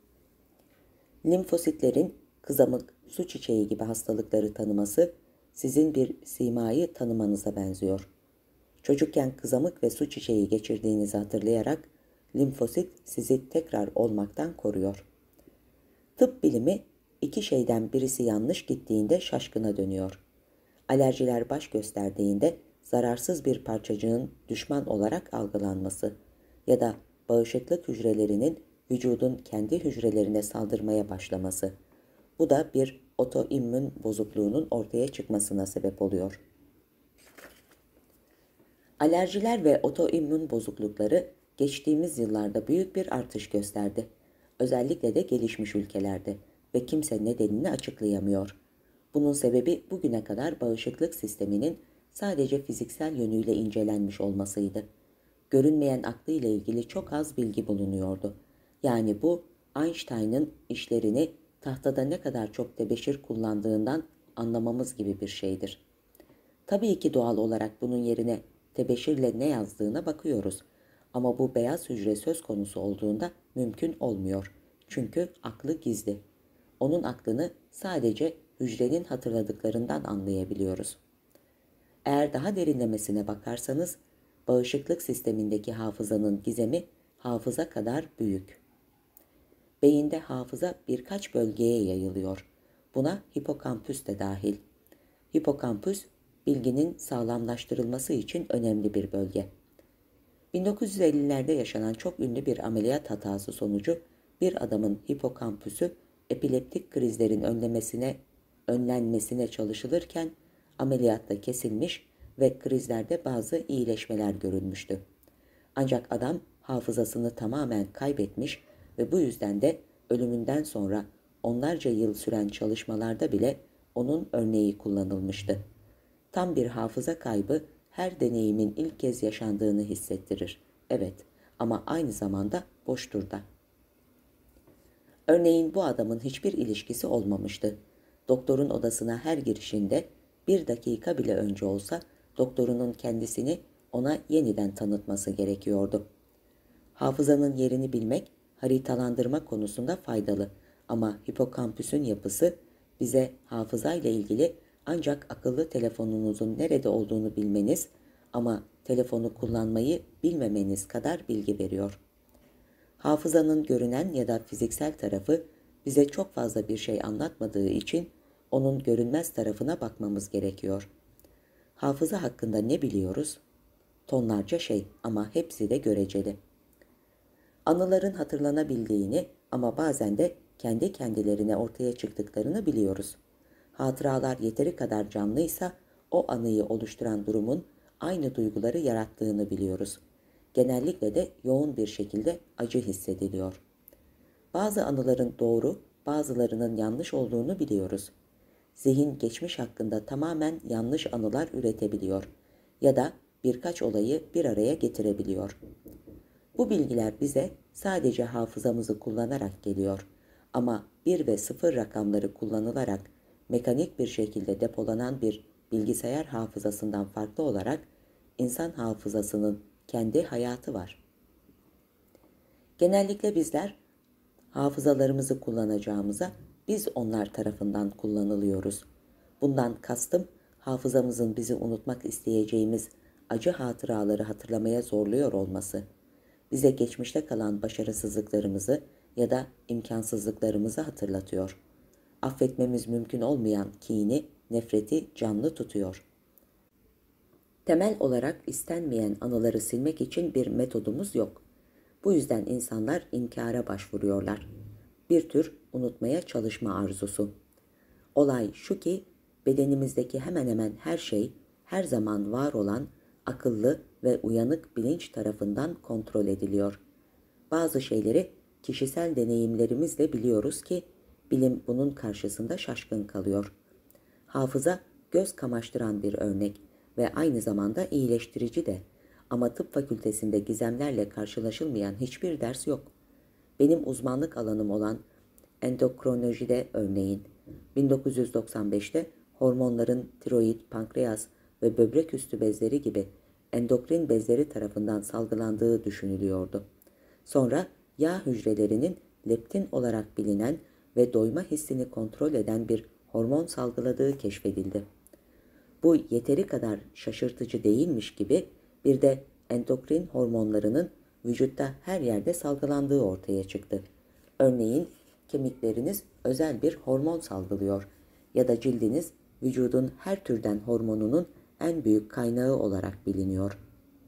Limfositlerin kızamık, su çiçeği gibi hastalıkları tanıması sizin bir simayı tanımanıza benziyor. Çocukken kızamık ve su çiçeği geçirdiğinizi hatırlayarak limfosit sizi tekrar olmaktan koruyor. Tıp bilimi iki şeyden birisi yanlış gittiğinde şaşkına dönüyor. Alerjiler baş gösterdiğinde zararsız bir parçacığın düşman olarak algılanması ya da bağışıklık hücrelerinin vücudun kendi hücrelerine saldırmaya başlaması. Bu da bir otoimmün bozukluğunun ortaya çıkmasına sebep oluyor. Alerjiler ve otoimmün bozuklukları geçtiğimiz yıllarda büyük bir artış gösterdi. Özellikle de gelişmiş ülkelerde ve kimse nedenini açıklayamıyor. Bunun sebebi bugüne kadar bağışıklık sisteminin sadece fiziksel yönüyle incelenmiş olmasıydı. Görünmeyen aklı ile ilgili çok az bilgi bulunuyordu. Yani bu Einstein'ın işlerini tahtada ne kadar çok tebeşir kullandığından anlamamız gibi bir şeydir. Tabii ki doğal olarak bunun yerine tebeşirle ne yazdığına bakıyoruz. Ama bu beyaz hücre söz konusu olduğunda mümkün olmuyor. Çünkü aklı gizli. Onun aklını sadece hücrenin hatırladıklarından anlayabiliyoruz. Eğer daha derinlemesine bakarsanız, bağışıklık sistemindeki hafızanın gizemi hafıza kadar büyük. Beyinde hafıza birkaç bölgeye yayılıyor. Buna hipokampüs de dahil. Hipokampüs, bilginin sağlamlaştırılması için önemli bir bölge. bin dokuz yüz ellilerde yaşanan çok ünlü bir ameliyat hatası sonucu bir adamın hipokampüsü epileptik krizlerin önlemesine, önlenmesine çalışılırken ameliyatta kesilmiş ve krizlerde bazı iyileşmeler görülmüştü. Ancak adam hafızasını tamamen kaybetmiş ve bu yüzden de ölümünden sonra onlarca yıl süren çalışmalarda bile onun örneği kullanılmıştı. Tam bir hafıza kaybı her deneyimin ilk kez yaşandığını hissettirir. Evet, ama aynı zamanda boştur da. Örneğin bu adamın hiçbir ilişkisi olmamıştı. Doktorun odasına her girişinde bir dakika bile önce olsa doktorunun kendisini ona yeniden tanıtması gerekiyordu. Hafızanın yerini bilmek, haritalandırma konusunda faydalı ama hipokampüsün yapısı bize hafızayla ilgili ancak akıllı telefonunuzun nerede olduğunu bilmeniz ama telefonu kullanmayı bilmemeniz kadar bilgi veriyor. Hafızanın görünen ya da fiziksel tarafı bize çok fazla bir şey anlatmadığı için onun görünmez tarafına bakmamız gerekiyor. Hafıza hakkında ne biliyoruz? Tonlarca şey ama hepsi de göreceli. Anıların hatırlanabildiğini ama bazen de kendi kendilerine ortaya çıktıklarını biliyoruz. Hatıralar yeteri kadar canlıysa o anıyı oluşturan durumun aynı duyguları yarattığını biliyoruz. Genellikle de yoğun bir şekilde acı hissediliyor. Bazı anıların doğru, bazılarının yanlış olduğunu biliyoruz. zihin geçmiş hakkında tamamen yanlış anılar üretebiliyor ya da birkaç olayı bir araya getirebiliyor. Bu bilgiler bize sadece hafızamızı kullanarak geliyor ama bir ve sıfır rakamları kullanılarak mekanik bir şekilde depolanan bir bilgisayar hafızasından farklı olarak insan hafızasının kendi hayatı var. Genellikle bizler hafızalarımızı kullanacağımıza biz onlar tarafından kullanılıyoruz. Bundan kastım hafızamızın bizi unutmak isteyeceğimiz acı hatıraları hatırlamaya zorluyor olması, bize geçmişte kalan başarısızlıklarımızı ya da imkansızlıklarımızı hatırlatıyor. Affetmemiz mümkün olmayan kini, nefreti canlı tutuyor. Temel olarak istenmeyen anıları silmek için bir metodumuz yok. Bu yüzden insanlar inkara başvuruyorlar. Bir tür unutmaya çalışma arzusu. Olay şu ki bedenimizdeki hemen hemen her şey her zaman var olan akıllı ve uyanık bilinç tarafından kontrol ediliyor. Bazı şeyleri kişisel deneyimlerimizle biliyoruz ki bilim bunun karşısında şaşkın kalıyor. Hafıza göz kamaştıran bir örnek ve aynı zamanda iyileştirici de. Ama tıp fakültesinde gizemlerle karşılaşılmayan hiçbir ders yok. Benim uzmanlık alanım olan endokrinolojide örneğin bin dokuz yüz doksan beşte hormonların tiroid, pankreas ve böbrek üstü bezleri gibi endokrin bezleri tarafından salgılandığı düşünülüyordu. Sonra yağ hücrelerinin leptin olarak bilinen ve doyma hissini kontrol eden bir hormon salgıladığı keşfedildi. Bu yeteri kadar şaşırtıcı değilmiş gibi bir de endokrin hormonlarının vücutta her yerde salgılandığı ortaya çıktı. Örneğin kemikleriniz özel bir hormon salgılıyor ya da cildiniz vücudun her türden hormonunun en büyük kaynağı olarak biliniyor.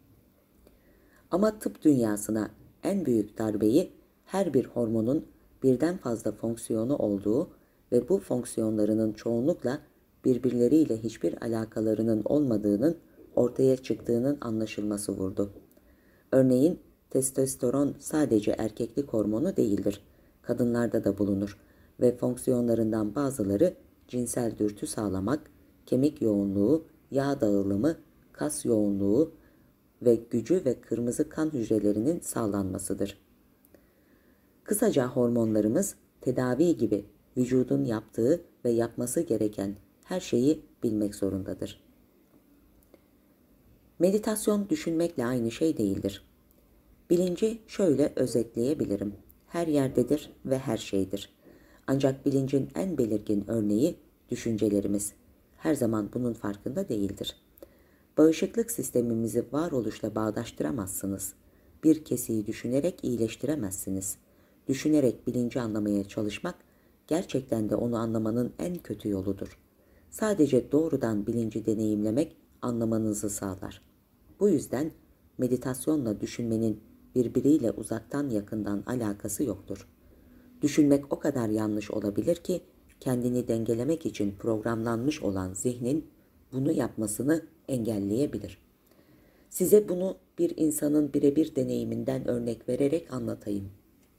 Ama tıp dünyasına en büyük darbeyi her bir hormonun birden fazla fonksiyonu olduğu ve bu fonksiyonlarının çoğunlukla birbirleriyle hiçbir alakalarının olmadığının ortaya çıktığının anlaşılması vurdu. Örneğin testosteron sadece erkeklik hormonu değildir. Kadınlarda da bulunur ve fonksiyonlarından bazıları cinsel dürtü sağlamak, kemik yoğunluğu, yağ dağılımı, kas yoğunluğu ve gücü ve kırmızı kan hücrelerinin sağlanmasıdır. Kısaca hormonlarımız tedavi gibi vücudun yaptığı ve yapması gereken her şeyi bilmek zorundadır. Meditasyon düşünmekle aynı şey değildir. Bilinci şöyle özetleyebilirim. Her yerdedir ve her şeydir. Ancak bilincin en belirgin örneği düşüncelerimiz. Her zaman bunun farkında değildir. Bağışıklık sistemimizi varoluşla bağdaştıramazsınız. Bir kesiyi düşünerek iyileştiremezsiniz. Düşünerek bilinci anlamaya çalışmak, gerçekten de onu anlamanın en kötü yoludur. Sadece doğrudan bilinci deneyimlemek anlamanızı sağlar. Bu yüzden meditasyonla düşünmenin birbiriyle uzaktan yakından alakası yoktur. Düşünmek o kadar yanlış olabilir ki kendini dengelemek için programlanmış olan zihnin bunu yapmasını engelleyebilir. Size bunu bir insanın birebir deneyiminden örnek vererek anlatayım.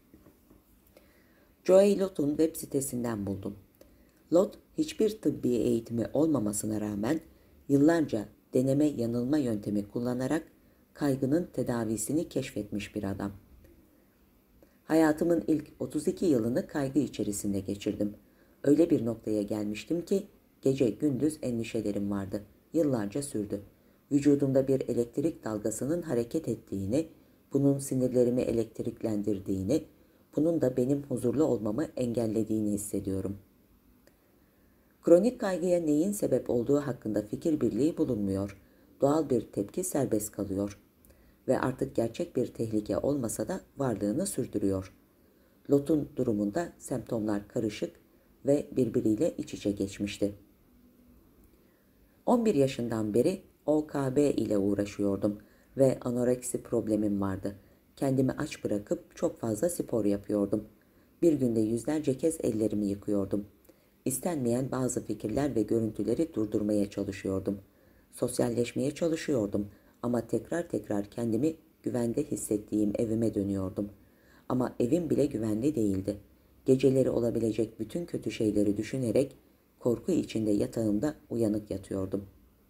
Joey Lott'un web sitesinden buldum. Lott, hiçbir tıbbi eğitimi olmamasına rağmen yıllarca deneme yanılma yöntemi kullanarak kaygının tedavisini keşfetmiş bir adam. Hayatımın ilk otuz iki yılını kaygı içerisinde geçirdim. Öyle bir noktaya gelmiştim ki gece gündüz endişelerim vardı. Yıllarca sürdü. Vücudumda bir elektrik dalgasının hareket ettiğini, bunun sinirlerimi elektriklendirdiğini, bunun da benim huzurlu olmamı engellediğini hissediyorum. Kronik kaygıya neyin sebep olduğu hakkında fikir birliği bulunmuyor. Doğal bir tepki serbest kalıyor. Ve artık gerçek bir tehlike olmasa da varlığını sürdürüyor. Lott'un durumunda semptomlar karışık ve birbiriyle iç içe geçmişti. on bir yaşından beri O K B ile uğraşıyordum ve anoreksi problemim vardı. Kendimi aç bırakıp çok fazla spor yapıyordum. Bir günde yüzlerce kez ellerimi yıkıyordum. İstenmeyen bazı fikirler ve görüntüleri durdurmaya çalışıyordum. Sosyalleşmeye çalışıyordum ama tekrar tekrar kendimi güvende hissettiğim evime dönüyordum. Ama evim bile güvenli değildi. Geceleri olabilecek bütün kötü şeyleri düşünerek korku içinde yatağımda uyanık yatıyordum.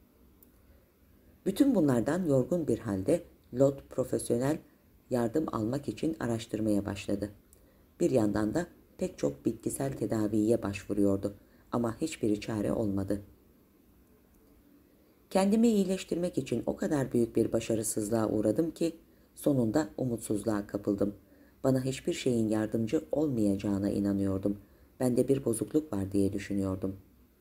Bütün bunlardan yorgun bir halde Lot profesyonel yardım almak için araştırmaya başladı. Bir yandan da pek çok bitkisel tedaviye başvuruyordu ama hiçbiri çare olmadı. Kendimi iyileştirmek için o kadar büyük bir başarısızlığa uğradım ki sonunda umutsuzluğa kapıldım. Bana hiçbir şeyin yardımcı olmayacağına inanıyordum. Bende bir bozukluk var diye düşünüyordum.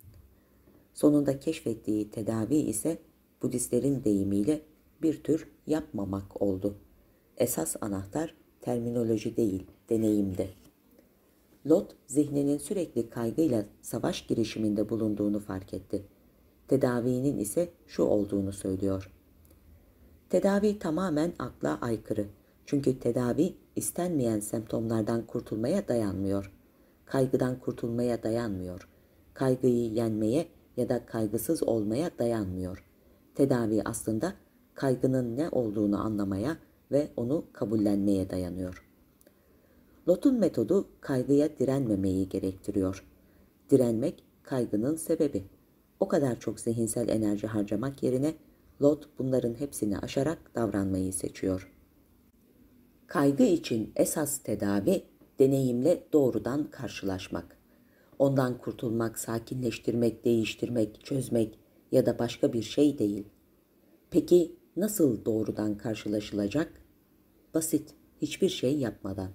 Sonunda keşfettiği tedavi ise Budistlerin deyimiyle bir tür yapmamak oldu. Esas anahtar terminoloji değil, deneyimdi. Lot, zihninin sürekli kaygıyla savaş girişiminde bulunduğunu fark etti. Tedavinin ise şu olduğunu söylüyor. Tedavi tamamen akla aykırı. Çünkü tedavi istenmeyen semptomlardan kurtulmaya dayanmıyor. Kaygıdan kurtulmaya dayanmıyor. Kaygıyı yenmeye ya da kaygısız olmaya dayanmıyor. Tedavi aslında kaygının ne olduğunu anlamaya ve onu kabullenmeye dayanıyor. Lot'un metodu kaygıya direnmemeyi gerektiriyor. Direnmek kaygının sebebi. O kadar çok zihinsel enerji harcamak yerine Lot bunların hepsini aşarak davranmayı seçiyor. Kaygı için esas tedavi deneyimle doğrudan karşılaşmak. Ondan kurtulmak, sakinleştirmek, değiştirmek, çözmek ya da başka bir şey değil. Peki nasıl doğrudan karşılaşılacak? Basit, hiçbir şey yapmadan.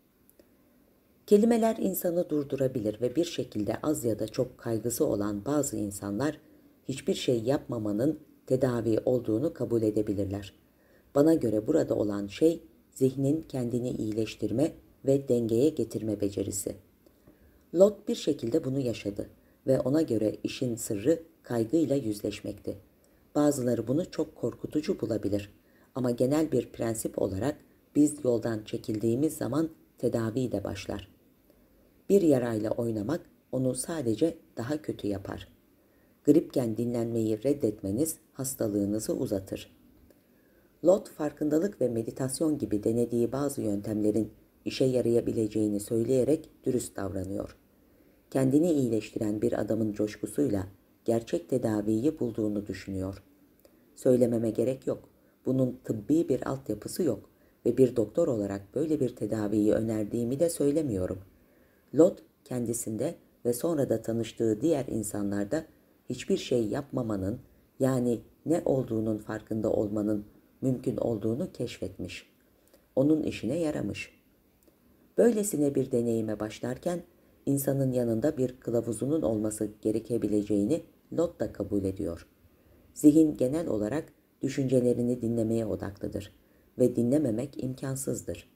Kelimeler insanı durdurabilir ve bir şekilde az ya da çok kaygısı olan bazı insanlar hiçbir şey yapmamanın tedavi olduğunu kabul edebilirler. Bana göre burada olan şey zihnin kendini iyileştirme ve dengeye getirme becerisi. Lot bir şekilde bunu yaşadı ve ona göre işin sırrı kaygıyla yüzleşmekti. Bazıları bunu çok korkutucu bulabilir ama genel bir prensip olarak biz yoldan çekildiğimiz zaman tedavi de başlar. Bir yarayla oynamak onu sadece daha kötü yapar. Gripken dinlenmeyi reddetmeniz hastalığınızı uzatır. Lot farkındalık ve meditasyon gibi denediği bazı yöntemlerin işe yarayabileceğini söyleyerek dürüst davranıyor. Kendini iyileştiren bir adamın coşkusuyla gerçek tedaviyi bulduğunu düşünüyor. Söylememe gerek yok. Bunun tıbbi bir altyapısı yok ve bir doktor olarak böyle bir tedaviyi önerdiğimi de söylemiyorum. Lot kendisinde ve sonra da tanıştığı diğer insanlarda hiçbir şey yapmamanın, yani ne olduğunun farkında olmanın mümkün olduğunu keşfetmiş. Onun işine yaramış. Böylesine bir deneyime başlarken insanın yanında bir kılavuzunun olması gerekebileceğini Lot da kabul ediyor. Zihin genel olarak düşüncelerini dinlemeye odaklıdır ve dinlememek imkansızdır.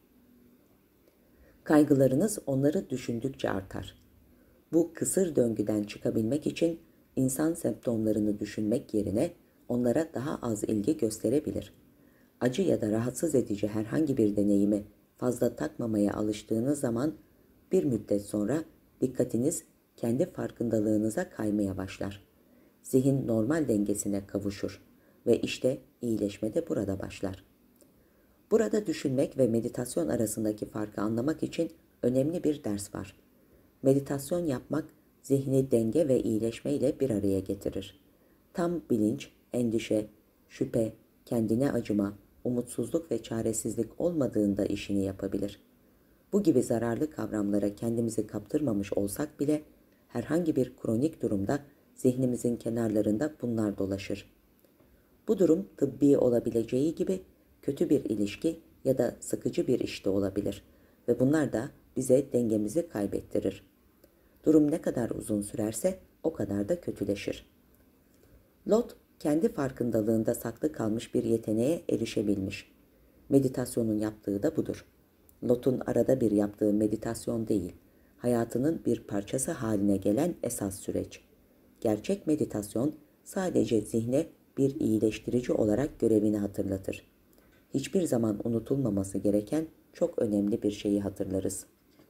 Kaygılarınız onları düşündükçe artar. Bu kısır döngüden çıkabilmek için insan semptomlarını düşünmek yerine onlara daha az ilgi gösterebilir. Acı ya da rahatsız edici herhangi bir deneyimi fazla takmamaya alıştığınız zaman bir müddet sonra dikkatiniz kendi farkındalığınıza kaymaya başlar. Zihin normal dengesine kavuşur ve işte iyileşme de burada başlar. Burada düşünmek ve meditasyon arasındaki farkı anlamak için önemli bir ders var. Meditasyon yapmak zihni denge ve iyileşme ile bir araya getirir. Tam bilinç, endişe, şüphe, kendine acıma, umutsuzluk ve çaresizlik olmadığında işini yapabilir. Bu gibi zararlı kavramlara kendimizi kaptırmamış olsak bile herhangi bir kronik durumda zihnimizin kenarlarında bunlar dolaşır. Bu durum tıbbi olabileceği gibi kötü bir ilişki ya da sıkıcı bir işte olabilir ve bunlar da bize dengemizi kaybettirir. Durum ne kadar uzun sürerse o kadar da kötüleşir. Lot kendi farkındalığında saklı kalmış bir yeteneğe erişebilmiş. Meditasyonun yaptığı da budur. Lot'un arada bir yaptığı meditasyon değil, hayatının bir parçası haline gelen esas süreç. Gerçek meditasyon sadece zihne bir iyileştirici olarak görevini hatırlatır. Hiçbir zaman unutulmaması gereken çok önemli bir şeyi hatırlarız.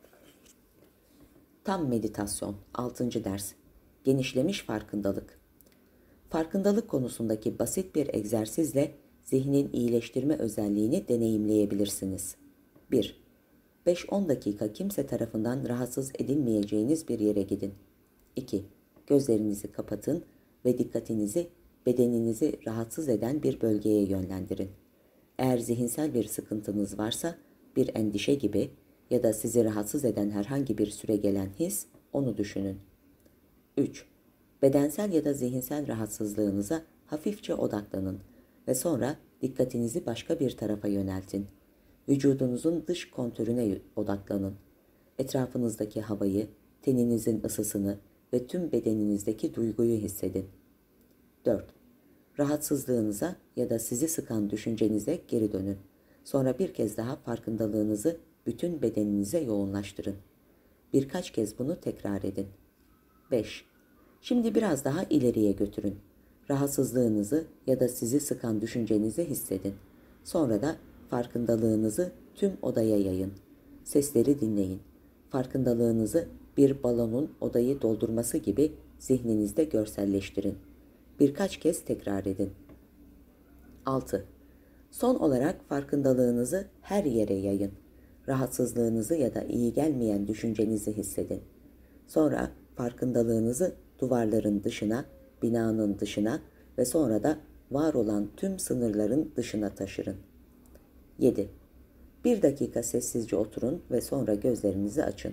Tam meditasyon. altıncı ders. Genişlemiş farkındalık. Farkındalık konusundaki basit bir egzersizle zihnin iyileştirme özelliğini deneyimleyebilirsiniz. bir. beş on dakika kimse tarafından rahatsız edilmeyeceğiniz bir yere gidin. iki. gözlerinizi kapatın ve dikkatinizi bedeninizi rahatsız eden bir bölgeye yönlendirin. Eğer zihinsel bir sıkıntınız varsa, bir endişe gibi ya da sizi rahatsız eden herhangi bir süre gelen his, onu düşünün. üç. Bedensel ya da zihinsel rahatsızlığınıza hafifçe odaklanın ve sonra dikkatinizi başka bir tarafa yöneltin. Vücudunuzun dış kontürüne odaklanın. Etrafınızdaki havayı, teninizin ısısını ve tüm bedeninizdeki duyguyu hissedin. dört. Rahatsızlığınıza ya da sizi sıkan düşüncenize geri dönün. Sonra bir kez daha farkındalığınızı bütün bedeninize yoğunlaştırın. Birkaç kez bunu tekrar edin. beş. Şimdi biraz daha ileriye götürün. Rahatsızlığınızı ya da sizi sıkan düşüncenizi hissedin. Sonra da farkındalığınızı tüm odaya yayın. Sesleri dinleyin. Farkındalığınızı bir balonun odayı doldurması gibi zihninizde görselleştirin. Birkaç kez tekrar edin. altı. Son olarak farkındalığınızı her yere yayın. Rahatsızlığınızı ya da iyi gelmeyen düşüncenizi hissedin. Sonra farkındalığınızı duvarların dışına, binanın dışına ve sonra da var olan tüm sınırların dışına taşırın. yedi. Bir dakika sessizce oturun ve sonra gözlerinizi açın.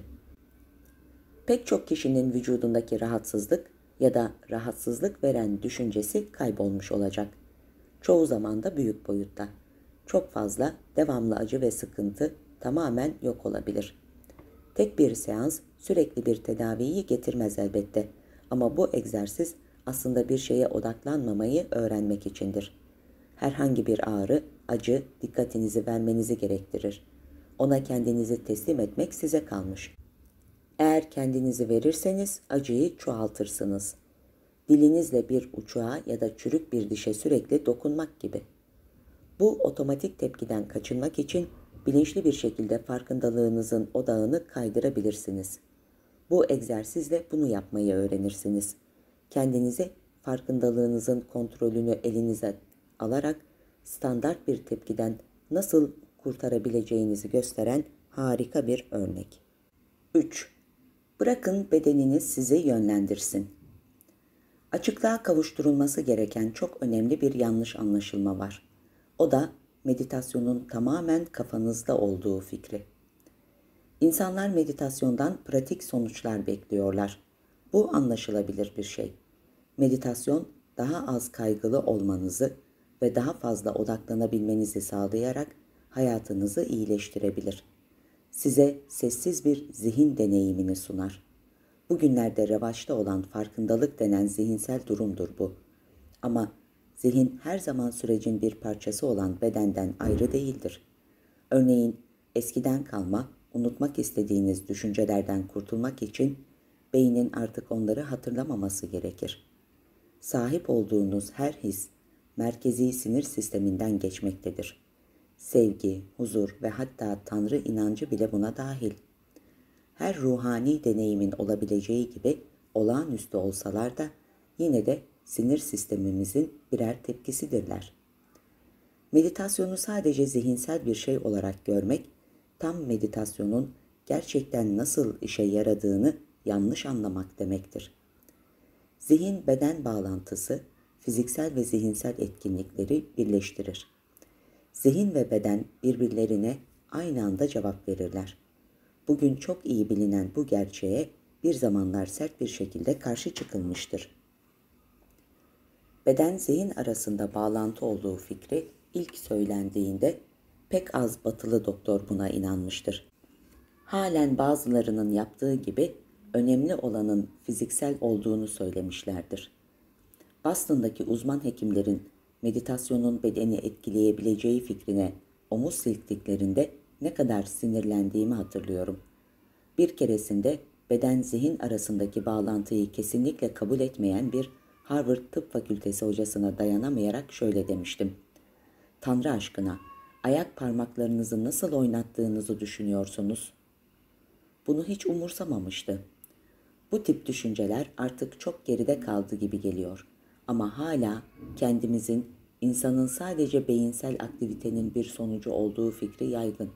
Pek çok kişinin vücudundaki rahatsızlık ya da rahatsızlık veren düşüncesi kaybolmuş olacak. Çoğu zaman da büyük boyutta. Çok fazla, devamlı acı ve sıkıntı tamamen yok olabilir. Tek bir seans sürekli bir tedaviyi getirmez elbette. Ama bu egzersiz aslında bir şeye odaklanmamayı öğrenmek içindir. Herhangi bir ağrı, acı dikkatinizi vermenizi gerektirir. Ona kendinizi teslim etmek size kalmış. Eğer kendinizi verirseniz acıyı çoğaltırsınız. Dilinizle bir uçuğa ya da çürük bir dişe sürekli dokunmak gibi. Bu otomatik tepkiden kaçınmak için bilinçli bir şekilde farkındalığınızın odağını kaydırabilirsiniz. Bu egzersizle bunu yapmayı öğrenirsiniz. Kendinizi farkındalığınızın kontrolünü elinize alarak standart bir tepkiden nasıl kurtarabileceğinizi gösteren harika bir örnek. üç. Bırakın bedeniniz sizi yönlendirsin. Açıklığa kavuşturulması gereken çok önemli bir yanlış anlaşılma var. O da meditasyonun tamamen kafanızda olduğu fikri. İnsanlar meditasyondan pratik sonuçlar bekliyorlar. Bu anlaşılabilir bir şey. Meditasyon daha az kaygılı olmanızı ve daha fazla odaklanabilmenizi sağlayarak hayatınızı iyileştirebilir. Size sessiz bir zihin deneyimini sunar. Bugünlerde revaçta olan farkındalık denen zihinsel durumdur bu. Ama zihin her zaman sürecin bir parçası olan bedenden ayrı değildir. Örneğin eskiden kalma, unutmak istediğiniz düşüncelerden kurtulmak için beynin artık onları hatırlamaması gerekir. Sahip olduğunuz her his, merkezi sinir sisteminden geçmektedir. Sevgi, huzur ve hatta Tanrı inancı bile buna dahil. Her ruhani deneyimin olabileceği gibi olağanüstü olsalar da yine de sinir sistemimizin birer tepkisidirler. Meditasyonu sadece zihinsel bir şey olarak görmek, tam meditasyonun gerçekten nasıl işe yaradığını yanlış anlamak demektir. Zihin-beden bağlantısı, fiziksel ve zihinsel etkinlikleri birleştirir. Zihin ve beden birbirlerine aynı anda cevap verirler. Bugün çok iyi bilinen bu gerçeğe bir zamanlar sert bir şekilde karşı çıkılmıştır. Beden-zihin arasında bağlantı olduğu fikri ilk söylendiğinde pek az batılı doktor buna inanmıştır. Halen bazılarının yaptığı gibi önemli olanın fiziksel olduğunu söylemişlerdir. Boston'daki uzman hekimlerin meditasyonun bedeni etkileyebileceği fikrine omuz silktiklerinde ne kadar sinirlendiğimi hatırlıyorum. Bir keresinde beden-zihin arasındaki bağlantıyı kesinlikle kabul etmeyen bir Harvard Tıp Fakültesi hocasına dayanamayarak şöyle demiştim. Tanrı aşkına, ayak parmaklarınızı nasıl oynattığınızı düşünüyorsunuz? Bunu hiç umursamamıştı. Bu tip düşünceler artık çok geride kaldı gibi geliyor. Ama hala kendimizin insanın sadece beyinsel aktivitenin bir sonucu olduğu fikri yaygın.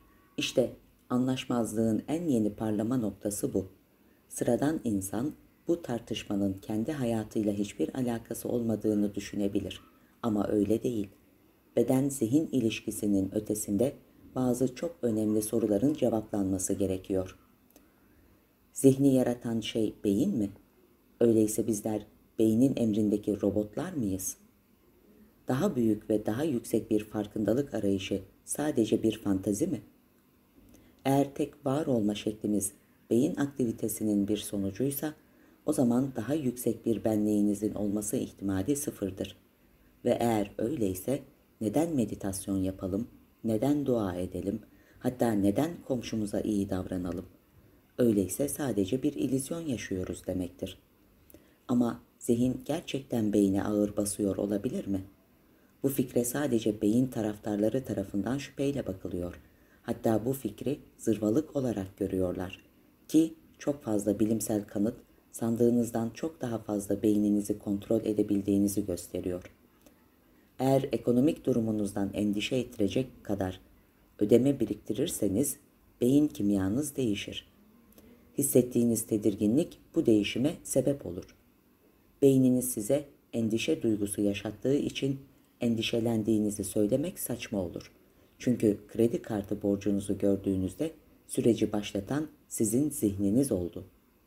İşte anlaşmazlığın en yeni parlama noktası bu. Sıradan insan bu bu tartışmanın kendi hayatıyla hiçbir alakası olmadığını düşünebilir. Ama öyle değil. Beden-zihin ilişkisinin ötesinde bazı çok önemli soruların cevaplanması gerekiyor. Zihni yaratan şey beyin mi? Öyleyse bizler beynin emrindeki robotlar mıyız? Daha büyük ve daha yüksek bir farkındalık arayışı sadece bir fantazi mi? Eğer tek var olma şeklimiz beyin aktivitesinin bir sonucuysa, o zaman daha yüksek bir benliğinizin olması ihtimali sıfırdır. Ve eğer öyleyse neden meditasyon yapalım, neden dua edelim, hatta neden komşumuza iyi davranalım? Öyleyse sadece bir illüzyon yaşıyoruz demektir. Ama zihin gerçekten beyne ağır basıyor olabilir mi? Bu fikre sadece beyin taraftarları tarafından şüpheyle bakılıyor. Hatta bu fikri zırvalık olarak görüyorlar. Ki çok fazla bilimsel kanıt sandığınızdan çok daha fazla beyninizi kontrol edebildiğinizi gösteriyor. Eğer ekonomik durumunuzdan endişe ettirecek kadar ödeme biriktirirseniz beyin kimyanız değişir. Hissettiğiniz tedirginlik bu değişime sebep olur. Beyniniz size endişe duygusu yaşattığı için endişelendiğinizi söylemek saçma olur. Çünkü kredi kartı borcunuzu gördüğünüzde süreci başlatan sizin zihniniz oldu.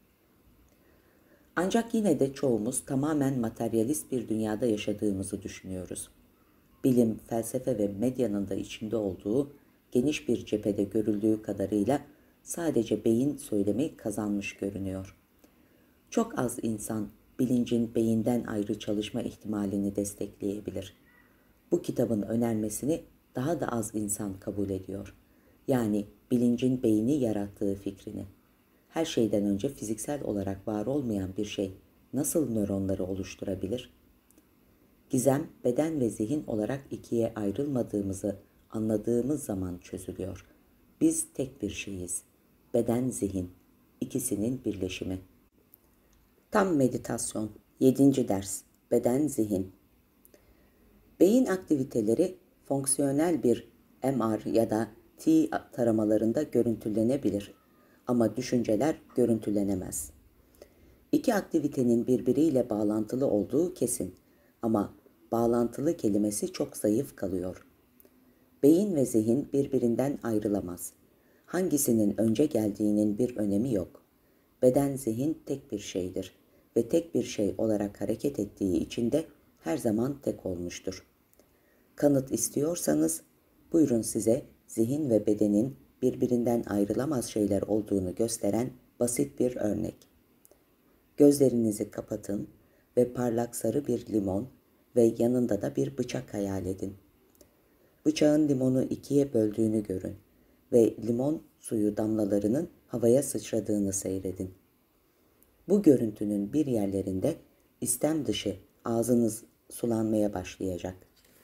Ancak yine de çoğumuz tamamen materyalist bir dünyada yaşadığımızı düşünüyoruz. Bilim, felsefe ve medyanın da içinde olduğu geniş bir cephede görüldüğü kadarıyla sadece beyin söylemi kazanmış görünüyor. Çok az insan bilincin beyinden ayrı çalışma ihtimalini destekleyebilir. Bu kitabın önermesini daha da az insan kabul ediyor. Yani bilincin beyni yarattığı fikrini. Her şeyden önce fiziksel olarak var olmayan bir şey nasıl nöronları oluşturabilir? Gizem, beden ve zihin olarak ikiye ayrılmadığımızı anladığımız zaman çözülüyor. Biz tek bir şeyiz. Beden, zihin, ikisinin birleşimi. Tam meditasyon, yedinci ders, beden, zihin. Beyin aktiviteleri fonksiyonel bir M R ya da T taramalarında görüntülenebilir ama düşünceler görüntülenemez. İki aktivitenin birbiriyle bağlantılı olduğu kesin ama bağlantılı kelimesi çok zayıf kalıyor. Beyin ve zihin birbirinden ayrılamaz. Hangisinin önce geldiğinin bir önemi yok. Beden zihin tek bir şeydir ve tek bir şey olarak hareket ettiği için de her zaman tek olmuştur. Kanıt istiyorsanız buyurun size zihin ve bedenin birbirinden ayrılamaz şeyler olduğunu gösteren basit bir örnek. Gözlerinizi kapatın ve parlak sarı bir limon ve yanında da bir bıçak hayal edin. Bıçağın limonu ikiye böldüğünü görün ve limon suyu damlalarının havaya sıçradığını seyredin. Bu görüntünün bir yerlerinde istem dışı ağzınız sulanmaya başlayacak.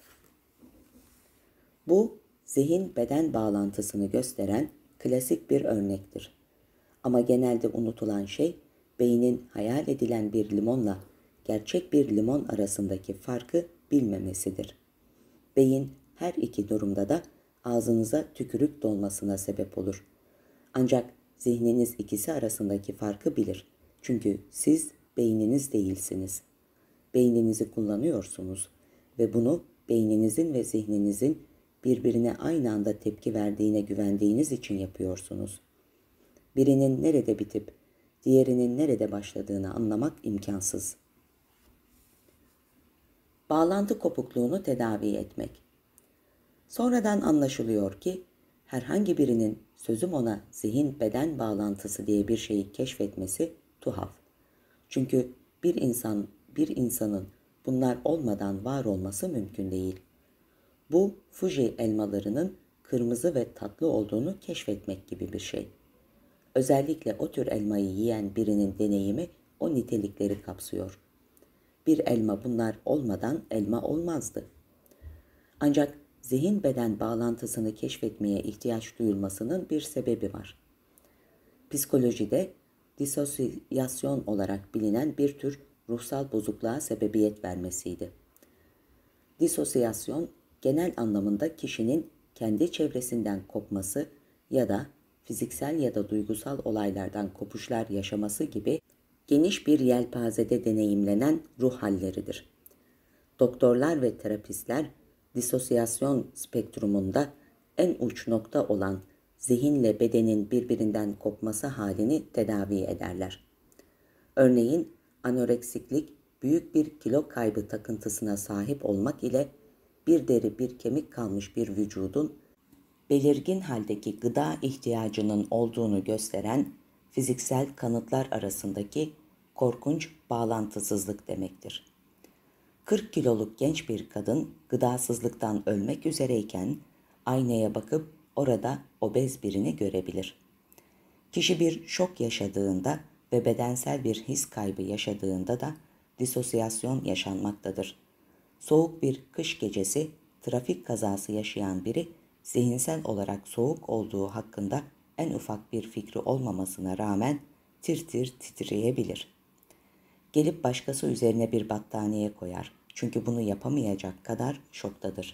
Bu zihin-beden bağlantısını gösteren klasik bir örnektir. Ama genelde unutulan şey beynin hayal edilen bir limonla gerçek bir limon arasındaki farkı bilmemesidir. Beyin her iki durumda da ağzınıza tükürük dolmasına sebep olur. Ancak zihniniz ikisi arasındaki farkı bilir. Çünkü siz beyniniz değilsiniz. Beyninizi kullanıyorsunuz ve bunu beyninizin ve zihninizin birbirine aynı anda tepki verdiğine güvendiğiniz için yapıyorsunuz. Birinin nerede bitip diğerinin nerede başladığını anlamak imkansız. Bağlantı kopukluğunu tedavi etmek. Sonradan anlaşılıyor ki herhangi birinin sözüm ona zihin-beden bağlantısı diye bir şeyi keşfetmesi tuhaf. Çünkü bir insan bir insanın bunlar olmadan var olması mümkün değil. Bu Fuji elmalarının kırmızı ve tatlı olduğunu keşfetmek gibi bir şey. Özellikle o tür elmayı yiyen birinin deneyimi o nitelikleri kapsıyor. Bir elma bunlar olmadan elma olmazdı. Ancak zihin-beden bağlantısını keşfetmeye ihtiyaç duyulmasının bir sebebi var. Psikolojide disosyasyon olarak bilinen bir tür ruhsal bozukluğa sebebiyet vermesiydi. Disosyasyon, genel anlamında kişinin kendi çevresinden kopması ya da fiziksel ya da duygusal olaylardan kopuşlar yaşaması gibi geniş bir yelpazede deneyimlenen ruh halleridir. Doktorlar ve terapistler disosyasyon spektrumunda en uç nokta olan zihinle bedenin birbirinden kopması halini tedavi ederler. Örneğin anoreksiklik büyük bir kilo kaybı takıntısına sahip olmak ile bir deri bir kemik kalmış bir vücudun belirgin haldeki gıda ihtiyacının olduğunu gösteren fiziksel kanıtlar arasındaki korkunç bağlantısızlık demektir. kırk kiloluk genç bir kadın gıdasızlıktan ölmek üzereyken aynaya bakıp orada obez birini görebilir. Kişi bir şok yaşadığında ve bedensel bir his kaybı yaşadığında da disosyasyon yaşanmaktadır. Soğuk bir kış gecesi trafik kazası yaşayan biri zihinsel olarak soğuk olduğu hakkında en ufak bir fikri olmamasına rağmen tir tir titreyebilir. Gelip başkası üzerine bir battaniye koyar çünkü bunu yapamayacak kadar şoktadır.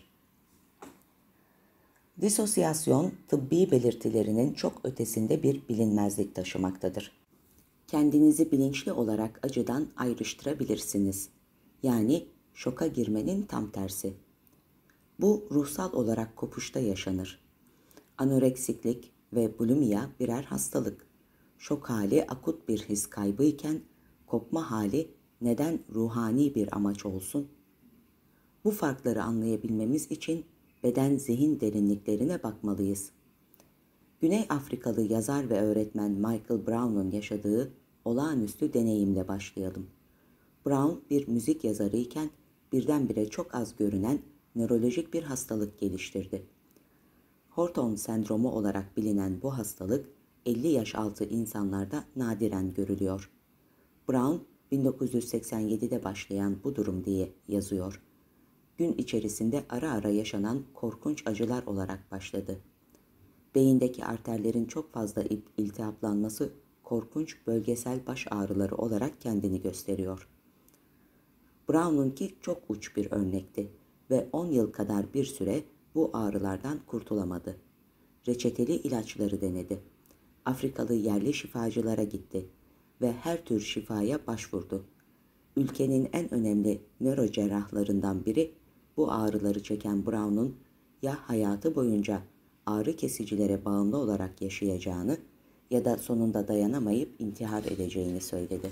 Disosyasyon, tıbbi belirtilerinin çok ötesinde bir bilinmezlik taşımaktadır. Kendinizi bilinçli olarak acıdan ayrıştırabilirsiniz. Yani şoka girmenin tam tersi. Bu ruhsal olarak kopuşta yaşanır. Anoreksiklik ve bulimia birer hastalık. Şok hali akut bir his kaybı iken kopma hali neden ruhani bir amaç olsun? Bu farkları anlayabilmemiz için beden-zihin derinliklerine bakmalıyız. Güney Afrikalı yazar ve öğretmen Michael Brown'un yaşadığı olağanüstü deneyimle başlayalım. Brown bir müzik yazarı iken birdenbire çok az görünen nörolojik bir hastalık geliştirdi. Horton sendromu olarak bilinen bu hastalık elli yaş altı insanlarda nadiren görülüyor. Brown bin dokuz yüz seksen yedide başlayan bu durum diye yazıyor. Gün içerisinde ara ara yaşanan korkunç acılar olarak başladı. Beyindeki arterlerin çok fazla iltihaplanması korkunç bölgesel baş ağrıları olarak kendini gösteriyor. Brown'unki çok uç bir örnekti ve on yıl kadar bir süre bu ağrılardan kurtulamadı. Reçeteli ilaçları denedi. Afrikalı yerli şifacılara gitti ve her tür şifaya başvurdu. Ülkenin en önemli nörocerrahlarından biri bu ağrıları çeken Brown'un ya hayatı boyunca ağrı kesicilere bağımlı olarak yaşayacağını ya da sonunda dayanamayıp intihar edeceğini söyledi.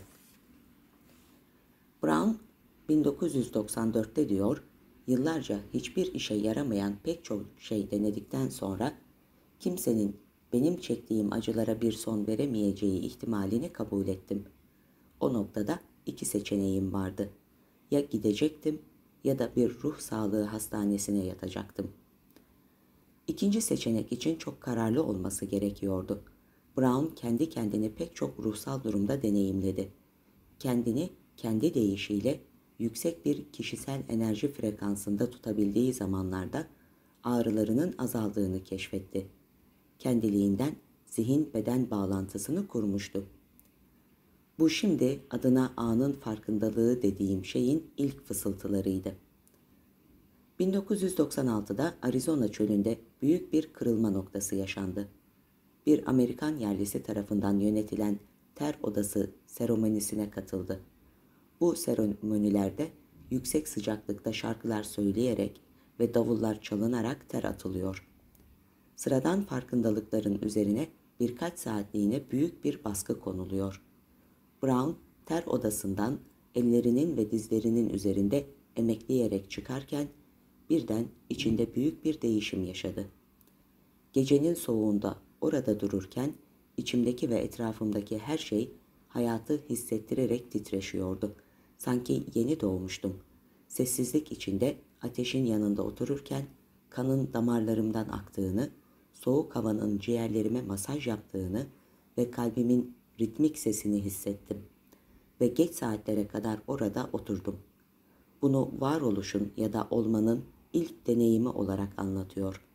Brown bin dokuz yüz doksan dörtte diyor, yıllarca hiçbir işe yaramayan pek çok şey denedikten sonra kimsenin benim çektiğim acılara bir son veremeyeceği ihtimalini kabul ettim. O noktada iki seçeneğim vardı. Ya gidecektim ya da bir ruh sağlığı hastanesine yatacaktım. İkinci seçenek için çok kararlı olması gerekiyordu. Brown kendi kendini pek çok ruhsal durumda deneyimledi. Kendini kendi deyişiyle yüksek bir kişisel enerji frekansında tutabildiği zamanlarda ağrılarının azaldığını keşfetti. Kendiliğinden zihin-beden bağlantısını kurmuştu. Bu şimdi adına anın farkındalığı dediğim şeyin ilk fısıltılarıydı. bin dokuz yüz doksan altıda Arizona çölünde büyük bir kırılma noktası yaşandı. Bir Amerikan yerlisi tarafından yönetilen ter odası seremonisine katıldı. Bu seremonilerde yüksek sıcaklıkta şarkılar söyleyerek ve davullar çalınarak ter atılıyor. Sıradan farkındalıkların üzerine birkaç saatliğine büyük bir baskı konuluyor. Brown ter odasından ellerinin ve dizlerinin üzerinde emekleyerek çıkarken birden içinde büyük bir değişim yaşadı. Gecenin soğuğunda orada dururken içimdeki ve etrafımdaki her şey hayatı hissettirerek titreşiyordu. Sanki yeni doğmuştum. Sessizlik içinde ateşin yanında otururken kanın damarlarımdan aktığını, soğuk havanın ciğerlerime masaj yaptığını ve kalbimin ritmik sesini hissettim. Ve geç saatlere kadar orada oturdum. Bunu varoluşun ya da olmanın ilk deneyimi olarak anlatıyor.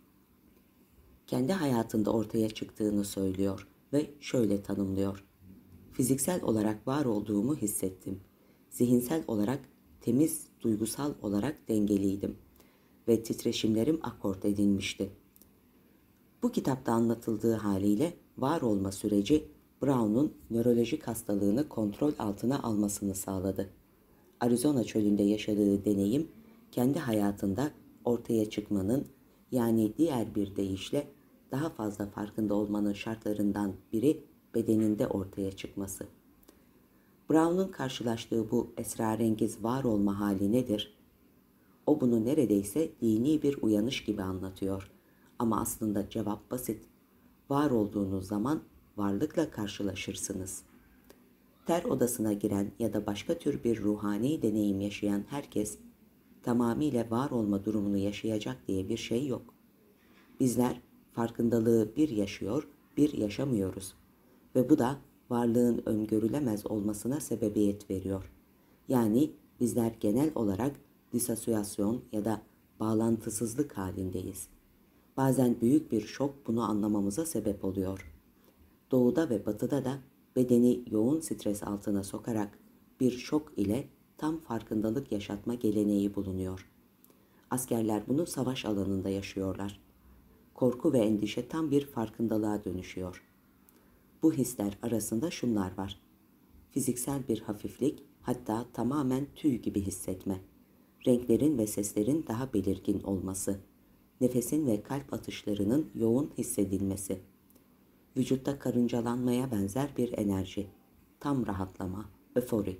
Kendi hayatında ortaya çıktığını söylüyor ve şöyle tanımlıyor. Fiziksel olarak var olduğumu hissettim. Zihinsel olarak temiz, duygusal olarak dengeliydim ve titreşimlerim akort edilmişti. Bu kitapta anlatıldığı haliyle var olma süreci Brown'un nörolojik hastalığını kontrol altına almasını sağladı. Arizona çölünde yaşadığı deneyim, kendi hayatında ortaya çıkmanın, yani diğer bir deyişle daha fazla farkında olmanın şartlarından biri bedeninde ortaya çıkması. Brown'un karşılaştığı bu esrarengiz var olma hali nedir? O bunu neredeyse dini bir uyanış gibi anlatıyor. Ama aslında cevap basit. Var olduğunuz zaman varlıkla karşılaşırsınız. Ter odasına giren ya da başka tür bir ruhani deneyim yaşayan herkes, tamamıyla var olma durumunu yaşayacak diye bir şey yok. Bizler farkındalığı bir yaşıyor, bir yaşamıyoruz. Ve bu da varlığın öngörülemez olmasına sebebiyet veriyor. Yani bizler genel olarak disosiyasyon ya da bağlantısızlık halindeyiz. Bazen büyük bir şok bunu anlamamıza sebep oluyor. Doğuda ve batıda da bedeni yoğun stres altına sokarak bir şok ile tam farkındalık yaşatma geleneği bulunuyor. Askerler bunu savaş alanında yaşıyorlar. Korku ve endişe tam bir farkındalığa dönüşüyor. Bu hisler arasında şunlar var. Fiziksel bir hafiflik, hatta tamamen tüy gibi hissetme. Renklerin ve seslerin daha belirgin olması. Nefesin ve kalp atışlarının yoğun hissedilmesi. Vücutta karıncalanmaya benzer bir enerji. Tam rahatlama, öfori.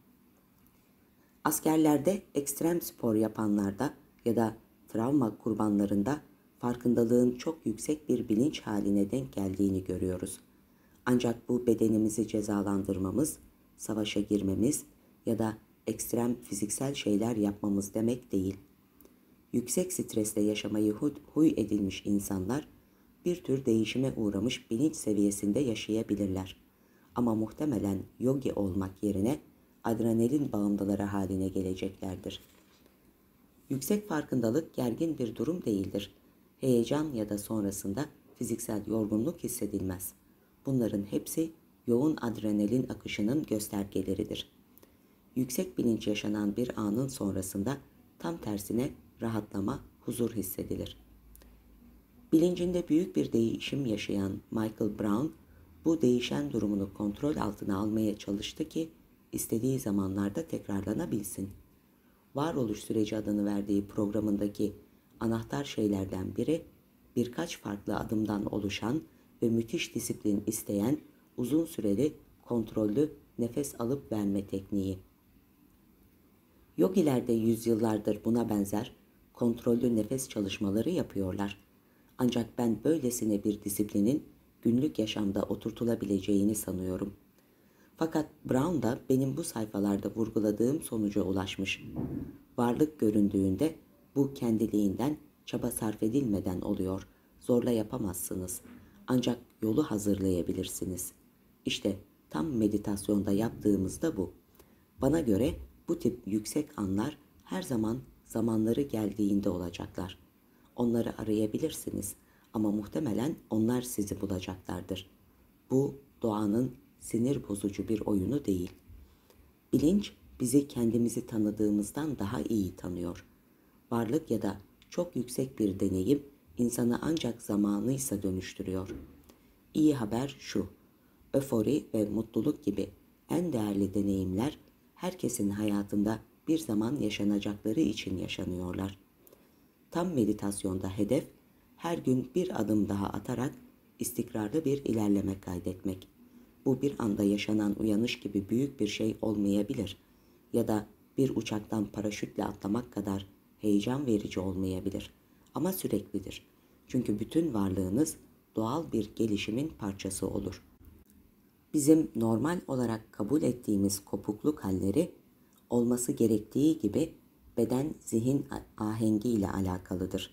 Askerlerde, ekstrem spor yapanlarda ya da travma kurbanlarında farkındalığın çok yüksek bir bilinç haline denk geldiğini görüyoruz. Ancak bu bedenimizi cezalandırmamız, savaşa girmemiz ya da ekstrem fiziksel şeyler yapmamız demek değil. Yüksek stresle yaşamayı huy edilmiş insanlar bir tür değişime uğramış bilinç seviyesinde yaşayabilirler. Ama muhtemelen yogi olmak yerine adrenalin bağımlıları haline geleceklerdir. Yüksek farkındalık gergin bir durum değildir. Heyecan ya da sonrasında fiziksel yorgunluk hissedilmez. Bunların hepsi yoğun adrenalin akışının göstergeleridir. Yüksek bilinç yaşanan bir anın sonrasında tam tersine rahatlama, huzur hissedilir. Bilincinde büyük bir değişim yaşayan Michael Brown, bu değişen durumunu kontrol altına almaya çalıştı ki istediği zamanlarda tekrarlanabilsin. Varoluş süreci adını verdiği programındaki anahtar şeylerden biri, birkaç farklı adımdan oluşan ve müthiş disiplin isteyen uzun süreli kontrollü nefes alıp verme tekniği. Yogiler de yüzyıllardır buna benzer kontrollü nefes çalışmaları yapıyorlar. Ancak ben böylesine bir disiplinin günlük yaşamda oturtulabileceğini sanıyorum. Fakat Brown da benim bu sayfalarda vurguladığım sonuca ulaşmış. Varlık göründüğünde bu kendiliğinden çaba sarf edilmeden oluyor. Zorla yapamazsınız. Ancak yolu hazırlayabilirsiniz. İşte tam meditasyonda yaptığımız da bu. Bana göre bu tip yüksek anlar her zaman zamanları geldiğinde olacaklar. Onları arayabilirsiniz ama muhtemelen onlar sizi bulacaklardır. Bu doğanın sinir bozucu bir oyunu değil. Bilinç bizi kendimizi tanıdığımızdan daha iyi tanıyor. Varlık ya da çok yüksek bir deneyim insanı ancak zamanıysa dönüştürüyor. İyi haber şu: öfori ve mutluluk gibi en değerli deneyimler herkesin hayatında bir zaman yaşanacakları için yaşanıyorlar. Tam meditasyonda hedef, her gün bir adım daha atarak istikrarlı bir ilerleme kaydetmek. Bu bir anda yaşanan uyanış gibi büyük bir şey olmayabilir ya da bir uçaktan paraşütle atlamak kadar heyecan verici olmayabilir ama süreklidir. Çünkü bütün varlığınız doğal bir gelişimin parçası olur. Bizim normal olarak kabul ettiğimiz kopukluk halleri olması gerektiği gibi beden zihin ahengi ile alakalıdır.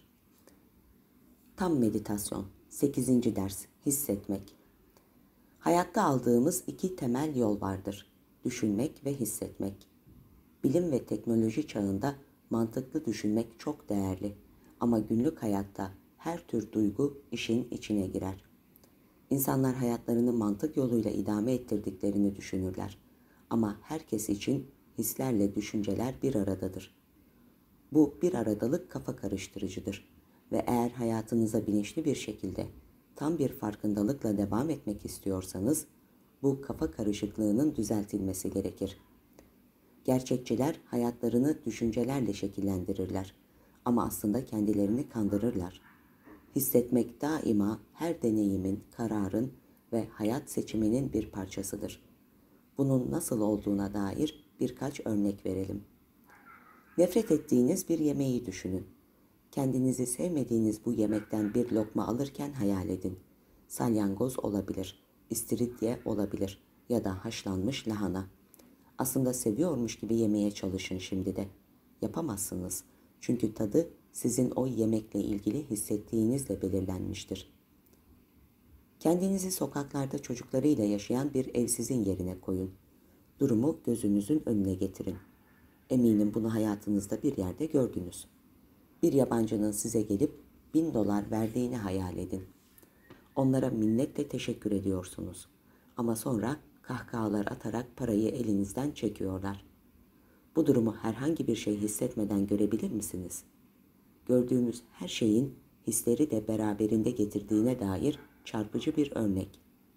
Tam meditasyon. sekizinci ders. Hissetmek. Hayatta aldığımız iki temel yol vardır: düşünmek ve hissetmek. Bilim ve teknoloji çağında mantıklı düşünmek çok değerli ama günlük hayatta her tür duygu işin içine girer. İnsanlar hayatlarını mantık yoluyla idame ettirdiklerini düşünürler ama herkes için hislerle düşünceler bir aradadır. Bu bir aradalık kafa karıştırıcıdır ve eğer hayatınıza bilinçli bir şekilde tam bir farkındalıkla devam etmek istiyorsanız Bu kafa karışıklığının düzeltilmesi gerekir. Gerçekçiler hayatlarını düşüncelerle şekillendirirler ama aslında kendilerini kandırırlar. Hissetmek daima her deneyimin, kararın ve hayat seçiminin bir parçasıdır. Bunun nasıl olduğuna dair birkaç örnek verelim. Nefret ettiğiniz bir yemeği düşünün. Kendinizi sevmediğiniz bu yemekten bir lokma alırken hayal edin. Salyangoz olabilir, istiridye olabilir ya da haşlanmış lahana. Aslında seviyormuş gibi yemeye çalışın şimdi de. Yapamazsınız. Çünkü tadı sizin o yemekle ilgili hissettiğinizle belirlenmiştir. Kendinizi sokaklarda çocuklarıyla yaşayan bir evsizin yerine koyun. Durumu gözünüzün önüne getirin. Eminim bunu hayatınızda bir yerde gördünüz. Bir yabancının size gelip bin dolar verdiğini hayal edin. Onlara minnetle teşekkür ediyorsunuz. Ama sonra kahkahalar atarak parayı elinizden çekiyorlar. Bu durumu herhangi bir şey hissetmeden görebilir misiniz? Gördüğümüz her şeyin hisleri de beraberinde getirdiğine dair çarpıcı bir örnek.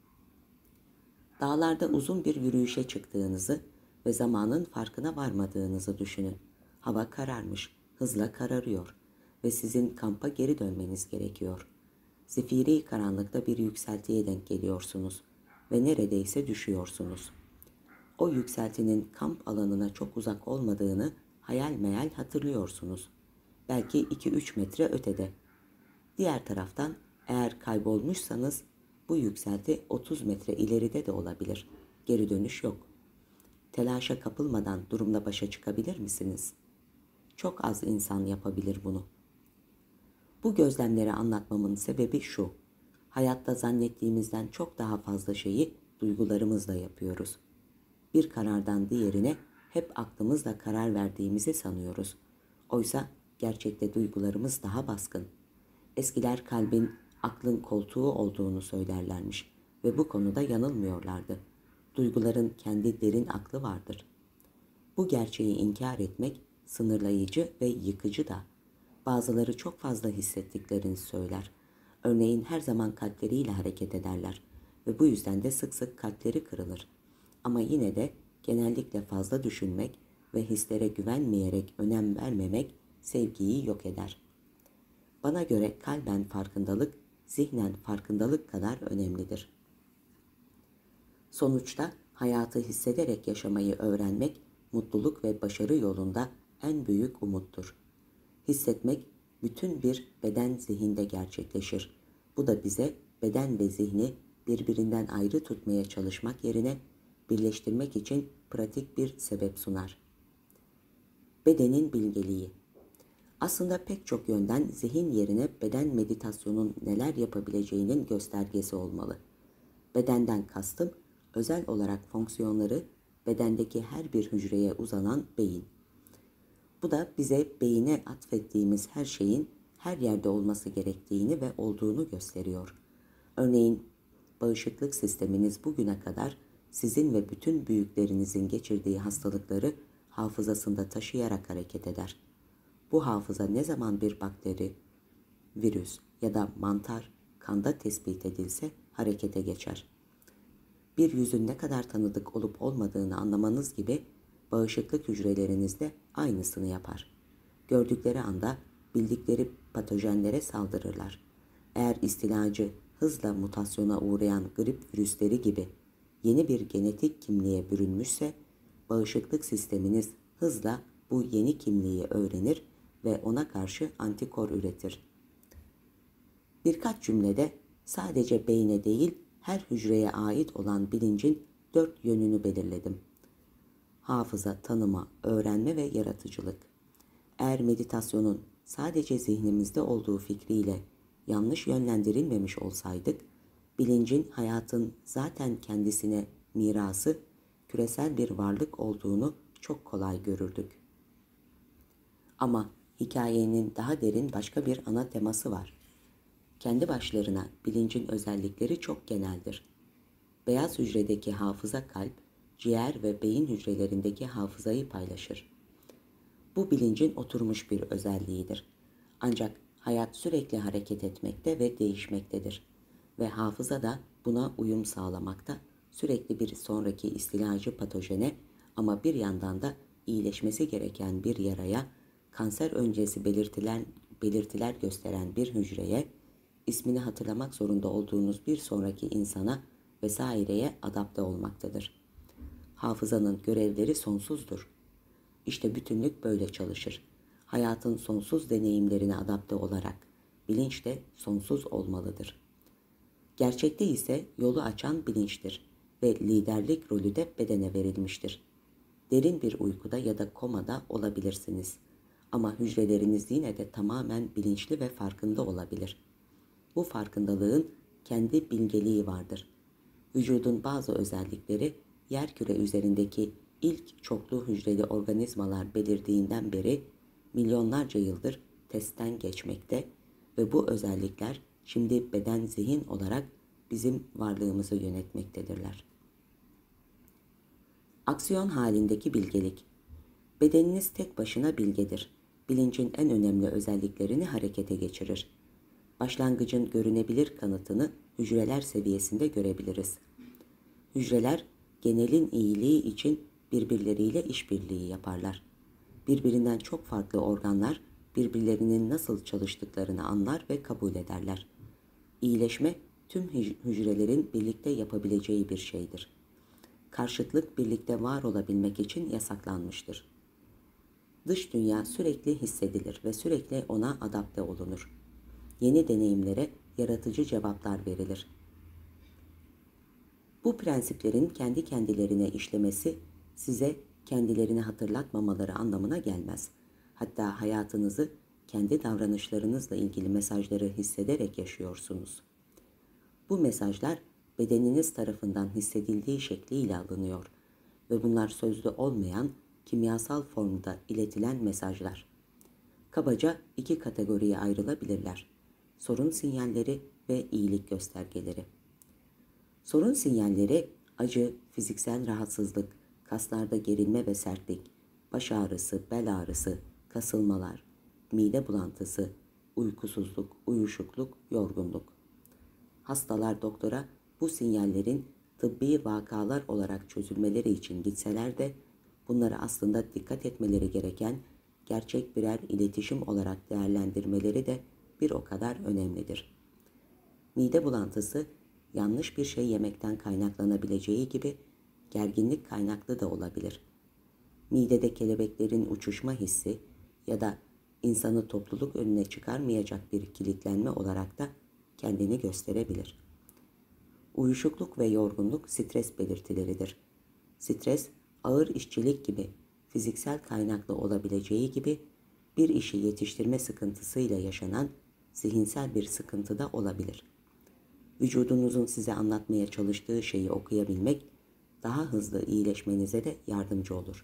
Dağlarda uzun bir yürüyüşe çıktığınızı ve zamanın farkına varmadığınızı düşünün. Hava kararmış, hızla kararıyor ve sizin kampa geri dönmeniz gerekiyor. Zifiri karanlıkta bir yükseltiye denk geliyorsunuz ve neredeyse düşüyorsunuz. O yükseltinin kamp alanına çok uzak olmadığını hayal meyal hatırlıyorsunuz. Belki iki üç metre ötede. Diğer taraftan eğer kaybolmuşsanız bu yükselti otuz metre ileride de olabilir. Geri dönüş yok. Telaşa kapılmadan durumla başa çıkabilir misiniz? Çok az insan yapabilir bunu. Bu gözlemleri anlatmamın sebebi şu. Hayatta zannettiğimizden çok daha fazla şeyi duygularımızla yapıyoruz. Bir karardan diğerine hep aklımızla karar verdiğimizi sanıyoruz. Oysa gerçekte duygularımız daha baskın. Eskiler kalbin aklın koltuğu olduğunu söylerlermiş ve bu konuda yanılmıyorlardı. Duyguların kendi derin aklı vardır. Bu gerçeği inkar etmek sınırlayıcı ve yıkıcı da. Bazıları çok fazla hissettiklerini söyler. Örneğin her zaman kalpleriyle hareket ederler ve bu yüzden de sık sık kalpleri kırılır. Ama yine de genellikle fazla düşünmek ve hislere güvenmeyerek önem vermemek sevgiyi yok eder. Bana göre kalben farkındalık, zihnen farkındalık kadar önemlidir. Sonuçta hayatı hissederek yaşamayı öğrenmek, mutluluk ve başarı yolunda en büyük umuttur. Hissetmek bütün bir beden zihinde gerçekleşir. Bu da bize beden ve zihni birbirinden ayrı tutmaya çalışmak yerine birleştirmek için pratik bir sebep sunar. Bedenin bilgeliği. Aslında pek çok yönden zihin yerine beden meditasyonun neler yapabileceğinin göstergesi olmalı. Bedenden kastım özel olarak fonksiyonları bedendeki her bir hücreye uzanan beyin. Bu da bize beyine atfettiğimiz her şeyin her yerde olması gerektiğini ve olduğunu gösteriyor. Örneğin bağışıklık sisteminiz bugüne kadar sizin ve bütün büyüklerinizin geçirdiği hastalıkları hafızasında taşıyarak hareket eder. Bu hafıza ne zaman bir bakteri, virüs ya da mantar kanda tespit edilse harekete geçer. Bir yüzün ne kadar tanıdık olup olmadığını anlamanız gibi bağışıklık hücreleriniz de aynısını yapar. Gördükleri anda bildikleri patojenlere saldırırlar. Eğer istilacı hızla mutasyona uğrayan grip virüsleri gibi yeni bir genetik kimliğe bürünmüşse bağışıklık sisteminiz hızla bu yeni kimliği öğrenir ve ona karşı antikor üretir. Birkaç cümlede sadece beyne değil her hücreye ait olan bilincin dört yönünü belirledim. Hafıza, tanıma, öğrenme ve yaratıcılık. Eğer meditasyonun sadece zihnimizde olduğu fikriyle yanlış yönlendirilmemiş olsaydık, bilincin hayatın zaten kendisine mirası, küresel bir varlık olduğunu çok kolay görürdük. Ama hikayenin daha derin başka bir ana teması var. Kendi başlarına bilincin özellikleri çok geneldir. Beyaz hücredeki hafıza kalp, ciğer ve beyin hücrelerindeki hafızayı paylaşır. Bu bilincin oturmuş bir özelliğidir. Ancak hayat sürekli hareket etmekte ve değişmektedir. Ve hafıza da buna uyum sağlamakta, sürekli bir sonraki istilacı patojene ama bir yandan da iyileşmesi gereken bir yaraya, kanser öncesi belirtilen, belirtiler gösteren bir hücreye, ismini hatırlamak zorunda olduğunuz bir sonraki insana vesaireye adapte olmaktadır. Hafızanın görevleri sonsuzdur. İşte bütünlük böyle çalışır. Hayatın sonsuz deneyimlerine adapte olarak bilinç de sonsuz olmalıdır. Gerçekte ise yolu açan bilinçtir ve liderlik rolü de bedene verilmiştir. Derin bir uykuda ya da komada olabilirsiniz. Ama hücreleriniz yine de tamamen bilinçli ve farkında olabilir. Bu farkındalığın kendi bilgeliği vardır. Vücudun bazı özellikleri yerküre üzerindeki ilk çoklu hücreli organizmalar belirdiğinden beri milyonlarca yıldır testten geçmekte ve bu özellikler şimdi beden zihin olarak bizim varlığımızı yönetmektedirler. Aksiyon halindeki bilgelik. Bedeniniz tek başına bilgedir. Bilincin en önemli özelliklerini harekete geçirir. Başlangıcın görünebilir kanıtını hücreler seviyesinde görebiliriz. Hücreler genelin iyiliği için birbirleriyle işbirliği yaparlar. Birbirinden çok farklı organlar birbirlerinin nasıl çalıştıklarını anlar ve kabul ederler. İyileşme tüm hücrelerin birlikte yapabileceği bir şeydir. Karşıtlık birlikte var olabilmek için yasaklanmıştır. Dış dünya sürekli hissedilir ve sürekli ona adapte olunur. Yeni deneyimlere yaratıcı cevaplar verilir. Bu prensiplerin kendi kendilerine işlemesi size kendilerini hatırlatmamaları anlamına gelmez. Hatta hayatınızı kendi davranışlarınızla ilgili mesajları hissederek yaşıyorsunuz. Bu mesajlar bedeniniz tarafından hissedildiği şekliyle alınıyor ve bunlar sözlü olmayan kimyasal formda iletilen mesajlar. Kabaca iki kategoriye ayrılabilirler: sorun sinyalleri ve iyilik göstergeleri. Sorun sinyalleri acı, fiziksel rahatsızlık, kaslarda gerilme ve sertlik, baş ağrısı, bel ağrısı, kasılmalar, mide bulantısı, uykusuzluk, uyuşukluk, yorgunluk. Hastalar doktora bu sinyallerin tıbbi vakalar olarak çözülmeleri için gitseler de bunları aslında dikkat etmeleri gereken gerçek birer iletişim olarak değerlendirmeleri de bir o kadar önemlidir. Mide bulantısı yanlış bir şey yemekten kaynaklanabileceği gibi gerginlik kaynaklı da olabilir. Midede kelebeklerin uçuşma hissi ya da insanı topluluk önüne çıkarmayacak bir kilitlenme olarak da kendini gösterebilir. Uyuşukluk ve yorgunluk stres belirtileridir. Stres, ağır işçilik gibi fiziksel kaynaklı olabileceği gibi bir işi yetiştirme sıkıntısıyla yaşanan zihinsel bir sıkıntı da olabilir. Vücudunuzun size anlatmaya çalıştığı şeyi okuyabilmek daha hızlı iyileşmenize de yardımcı olur.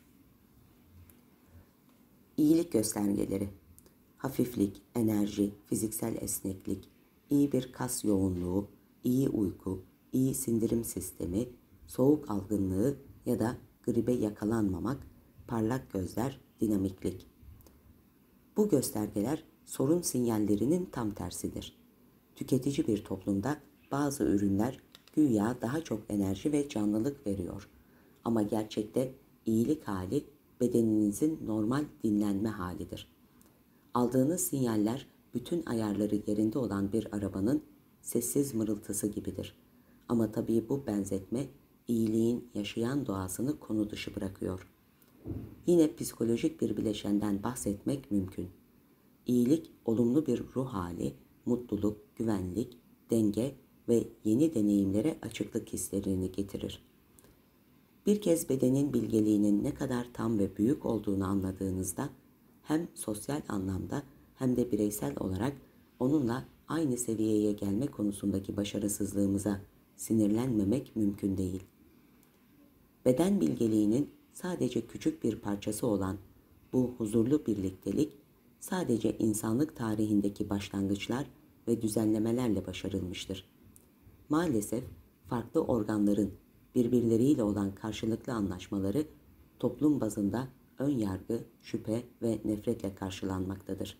İyilik göstergeleri: hafiflik, enerji, fiziksel esneklik, iyi bir kas yoğunluğu, iyi uyku, iyi sindirim sistemi, soğuk algınlığı ya da gribe yakalanmamak, parlak gözler, dinamiklik. Bu göstergeler sorun sinyallerinin tam tersidir. Tüketici bir toplumda bazı ürünler güya daha çok enerji ve canlılık veriyor. Ama gerçekte iyilik hali bedeninizin normal dinlenme halidir. Aldığınız sinyaller bütün ayarları yerinde olan bir arabanın sessiz mırıltısı gibidir. Ama tabii bu benzetme iyiliğin yaşayan doğasını konu dışı bırakıyor. Yine psikolojik bir bileşenden bahsetmek mümkün. İyilik olumlu bir ruh hali, mutluluk, güvenlik, denge ve yeni deneyimlere açıklık hislerini getirir. Bir kez bedenin bilgeliğinin ne kadar tam ve büyük olduğunu anladığınızda hem sosyal anlamda hem de bireysel olarak onunla aynı seviyeye gelme konusundaki başarısızlığımıza sinirlenmemek mümkün değil. Beden bilgeliğinin sadece küçük bir parçası olan bu huzurlu birliktelik sadece insanlık tarihindeki başlangıçlar ve düzenlemelerle başarılmıştır. Maalesef farklı organların birbirleriyle olan karşılıklı anlaşmaları toplum bazında ön yargı, şüphe ve nefretle karşılanmaktadır.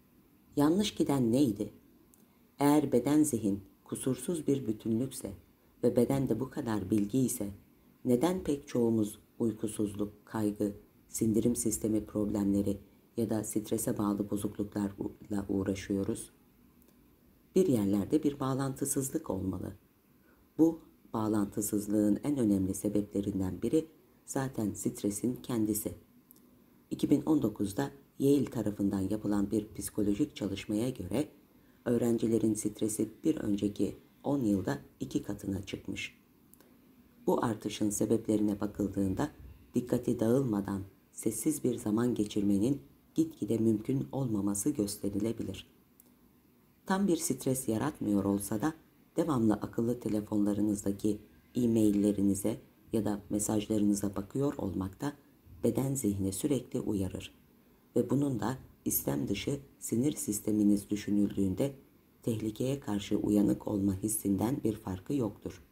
Yanlış giden neydi? Eğer beden zihin kusursuz bir bütünlükse ve bedende bu kadar bilgi ise neden pek çoğumuz uykusuzluk, kaygı, sindirim sistemi problemleri ya da strese bağlı bozukluklarla uğraşıyoruz? Bir yerlerde bir bağlantısızlık olmalı. Bu bağlantısızlığın en önemli sebeplerinden biri zaten stresin kendisi. iki bin on dokuzda Yale tarafından yapılan bir psikolojik çalışmaya göre öğrencilerin stresi bir önceki on yılda iki katına çıkmış. Bu artışın sebeplerine bakıldığında dikkati dağılmadan sessiz bir zaman geçirmenin gitgide mümkün olmaması gösterilebilir. Tam bir stres yaratmıyor olsa da devamlı akıllı telefonlarınızdaki e-maillerinize ya da mesajlarınıza bakıyor olmak da beden zihni sürekli uyarır ve bunun da istem dışı sinir sisteminiz düşünüldüğünde tehlikeye karşı uyanık olma hissinden bir farkı yoktur.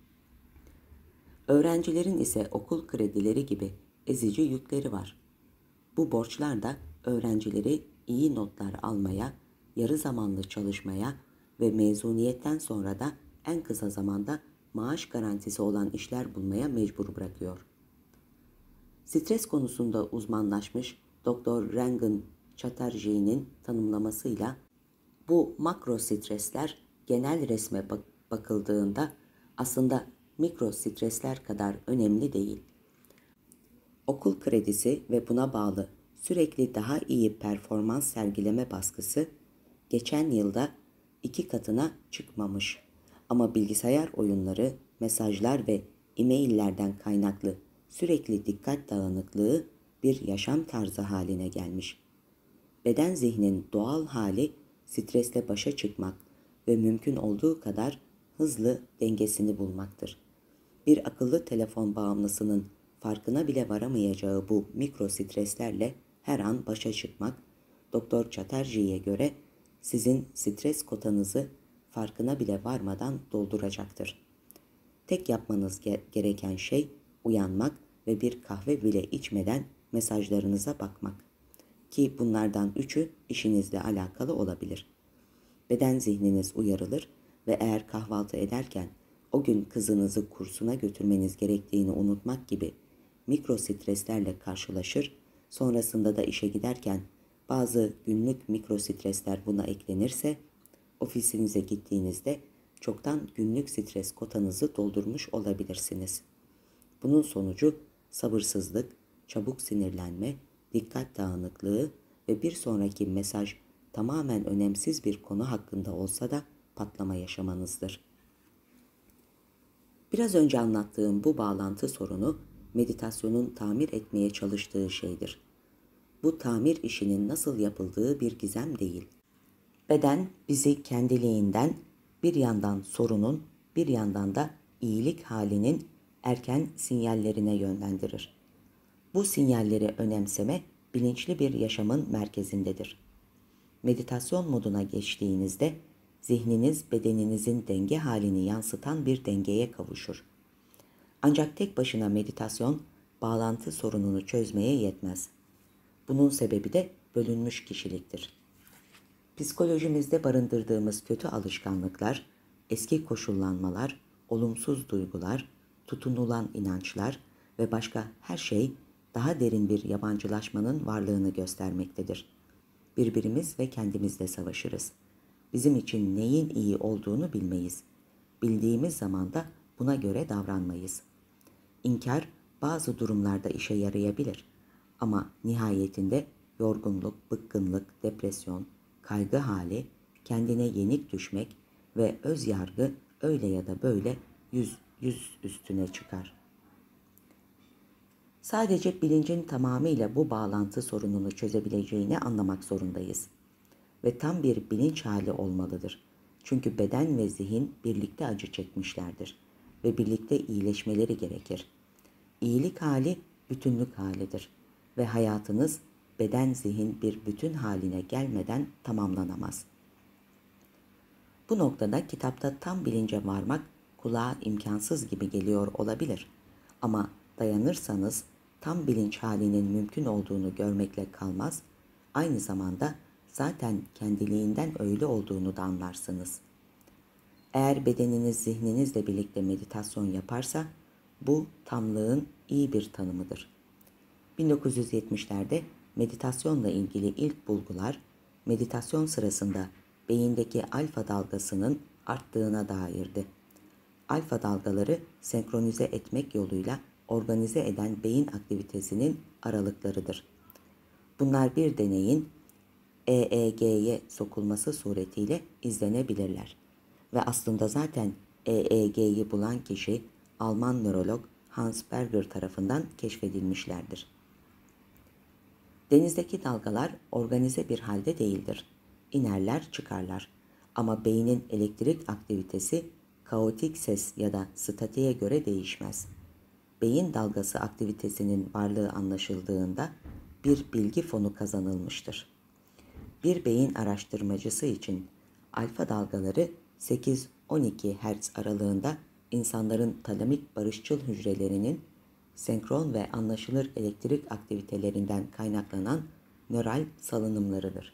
Öğrencilerin ise okul kredileri gibi ezici yükleri var. Bu borçlar da öğrencileri iyi notlar almaya, yarı zamanlı çalışmaya ve mezuniyetten sonra da en kısa zamanda maaş garantisi olan işler bulmaya mecbur bırakıyor. Stres konusunda uzmanlaşmış doktor Rangan Chatterjee'nin tanımlamasıyla bu makro stresler genel resme bak- bakıldığında aslında mikro stresler kadar önemli değil. Okul kredisi ve buna bağlı sürekli daha iyi performans sergileme baskısı geçen yılda iki katına çıkmamış. Ama bilgisayar oyunları, mesajlar ve e-maillerden kaynaklı sürekli dikkat dağınıklığı bir yaşam tarzı haline gelmiş. Beden zihnin doğal hali stresle başa çıkmak ve mümkün olduğu kadar hızlı dengesini bulmaktır. Bir akıllı telefon bağımlısının farkına bile varamayacağı bu mikro streslerle her an başa çıkmak, doktor Chatterjee'ye göre sizin stres kotanızı farkına bile varmadan dolduracaktır. Tek yapmanız ge- gereken şey uyanmak ve bir kahve bile içmeden mesajlarınıza bakmak. Ki bunlardan üçü işinizle alakalı olabilir. Beden zihniniz uyarılır ve eğer kahvaltı ederken o gün kızınızı kursuna götürmeniz gerektiğini unutmak gibi mikro streslerle karşılaşır, sonrasında da işe giderken bazı günlük mikro stresler buna eklenirse, ofisinize gittiğinizde çoktan günlük stres kotanızı doldurmuş olabilirsiniz. Bunun sonucu sabırsızlık, çabuk sinirlenme, dikkat dağınıklığı ve bir sonraki mesaj tamamen önemsiz bir konu hakkında olsa da patlama yaşamanızdır. Biraz önce anlattığım bu bağlantı sorunu meditasyonun tamir etmeye çalıştığı şeydir. Bu tamir işinin nasıl yapıldığı bir gizem değil. Beden bizi kendiliğinden bir yandan sorunun, bir yandan da iyilik halinin erken sinyallerine yönlendirir. Bu sinyalleri önemseme bilinçli bir yaşamın merkezindedir. Meditasyon moduna geçtiğinizde zihniniz bedeninizin denge halini yansıtan bir dengeye kavuşur. Ancak tek başına meditasyon bağlantı sorununu çözmeye yetmez. Bunun sebebi de bölünmüş kişiliktir. Psikolojimizde barındırdığımız kötü alışkanlıklar, eski koşullanmalar, olumsuz duygular, tutunulan inançlar ve başka her şey daha derin bir yabancılaşmanın varlığını göstermektedir. Birbirimiz ve kendimizle savaşırız. Bizim için neyin iyi olduğunu bilmeyiz. Bildiğimiz zaman da buna göre davranmayız. İnkar bazı durumlarda işe yarayabilir ama nihayetinde yorgunluk, bıkkınlık, depresyon, kaygı hali, kendine yenik düşmek ve öz yargı öyle ya da böyle yüz, yüz üstüne çıkar. Sadece bilincin tamamıyla bu bağlantı sorununu çözebileceğini anlamak zorundayız. Ve tam bir bilinç hali olmalıdır. Çünkü beden ve zihin birlikte acı çekmişlerdir ve birlikte iyileşmeleri gerekir. İyilik hali bütünlük halidir ve hayatınız beden zihin bir bütün haline gelmeden tamamlanamaz. Bu noktada kitapta tam bilince varmak kulağa imkansız gibi geliyor olabilir. Ama dayanırsanız tam bilinç halinin mümkün olduğunu görmekle kalmaz, aynı zamanda zaten kendiliğinden öyle olduğunu da anlarsınız. Eğer bedeniniz zihninizle birlikte meditasyon yaparsa bu tamlığın iyi bir tanımıdır. bin dokuz yüz yetmişlerde meditasyonla ilgili ilk bulgular meditasyon sırasında beyindeki alfa dalgasının arttığına dairdi. Alfa dalgaları senkronize etmek yoluyla organize eden beyin aktivitesinin aralıklarıdır. Bunlar bir deneyin E E G'ye sokulması suretiyle izlenebilirler. Ve aslında zaten E E G'yi bulan kişi Alman nörolog Hans Berger tarafından keşfedilmişlerdir. Denizdeki dalgalar organize bir halde değildir. İnerler, çıkarlar. Ama beynin elektrik aktivitesi kaotik ses ya da statiğe göre değişmez. Beyin dalgası aktivitesinin varlığı anlaşıldığında bir bilgi fonu kazanılmıştır. Bir beyin araştırmacısı için alfa dalgaları sekiz on iki hertz aralığında insanların talamik barışçıl hücrelerinin senkron ve anlaşılır elektrik aktivitelerinden kaynaklanan nöral salınımlarıdır.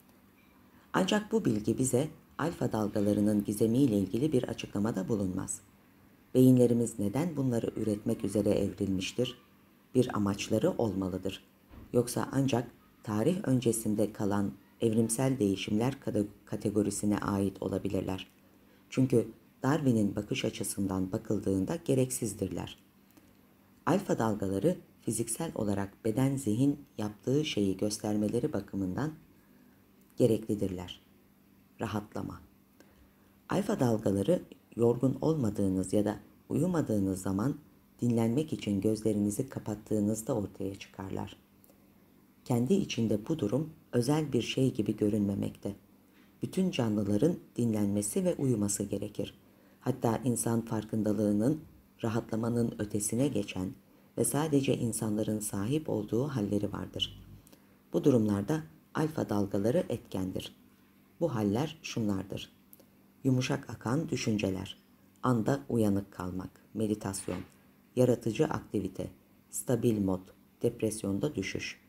Ancak bu bilgi bize alfa dalgalarının gizemiyle ilgili bir açıklamada bulunmaz. Beyinlerimiz neden bunları üretmek üzere evrilmiştir? Bir amaçları olmalıdır. Yoksa ancak tarih öncesinde kalan evrimsel değişimler kategorisine ait olabilirler. Çünkü Darwin'in bakış açısından bakıldığında gereksizdirler. Alfa dalgaları fiziksel olarak beden zihin yaptığı şeyi göstermeleri bakımından gereklidirler. Rahatlama. Alfa dalgaları yorgun olmadığınız ya da uyumadığınız zaman dinlenmek için gözlerinizi kapattığınızda ortaya çıkarlar. Kendi içinde bu durum özel bir şey gibi görünmemekte. Bütün canlıların dinlenmesi ve uyuması gerekir. Hatta insan farkındalığının rahatlamanın ötesine geçen ve sadece insanların sahip olduğu halleri vardır. Bu durumlarda alfa dalgaları etkendir. Bu haller şunlardır: yumuşak akan düşünceler, anda uyanık kalmak, meditasyon, yaratıcı aktivite, stabil mod, depresyonda düşüş.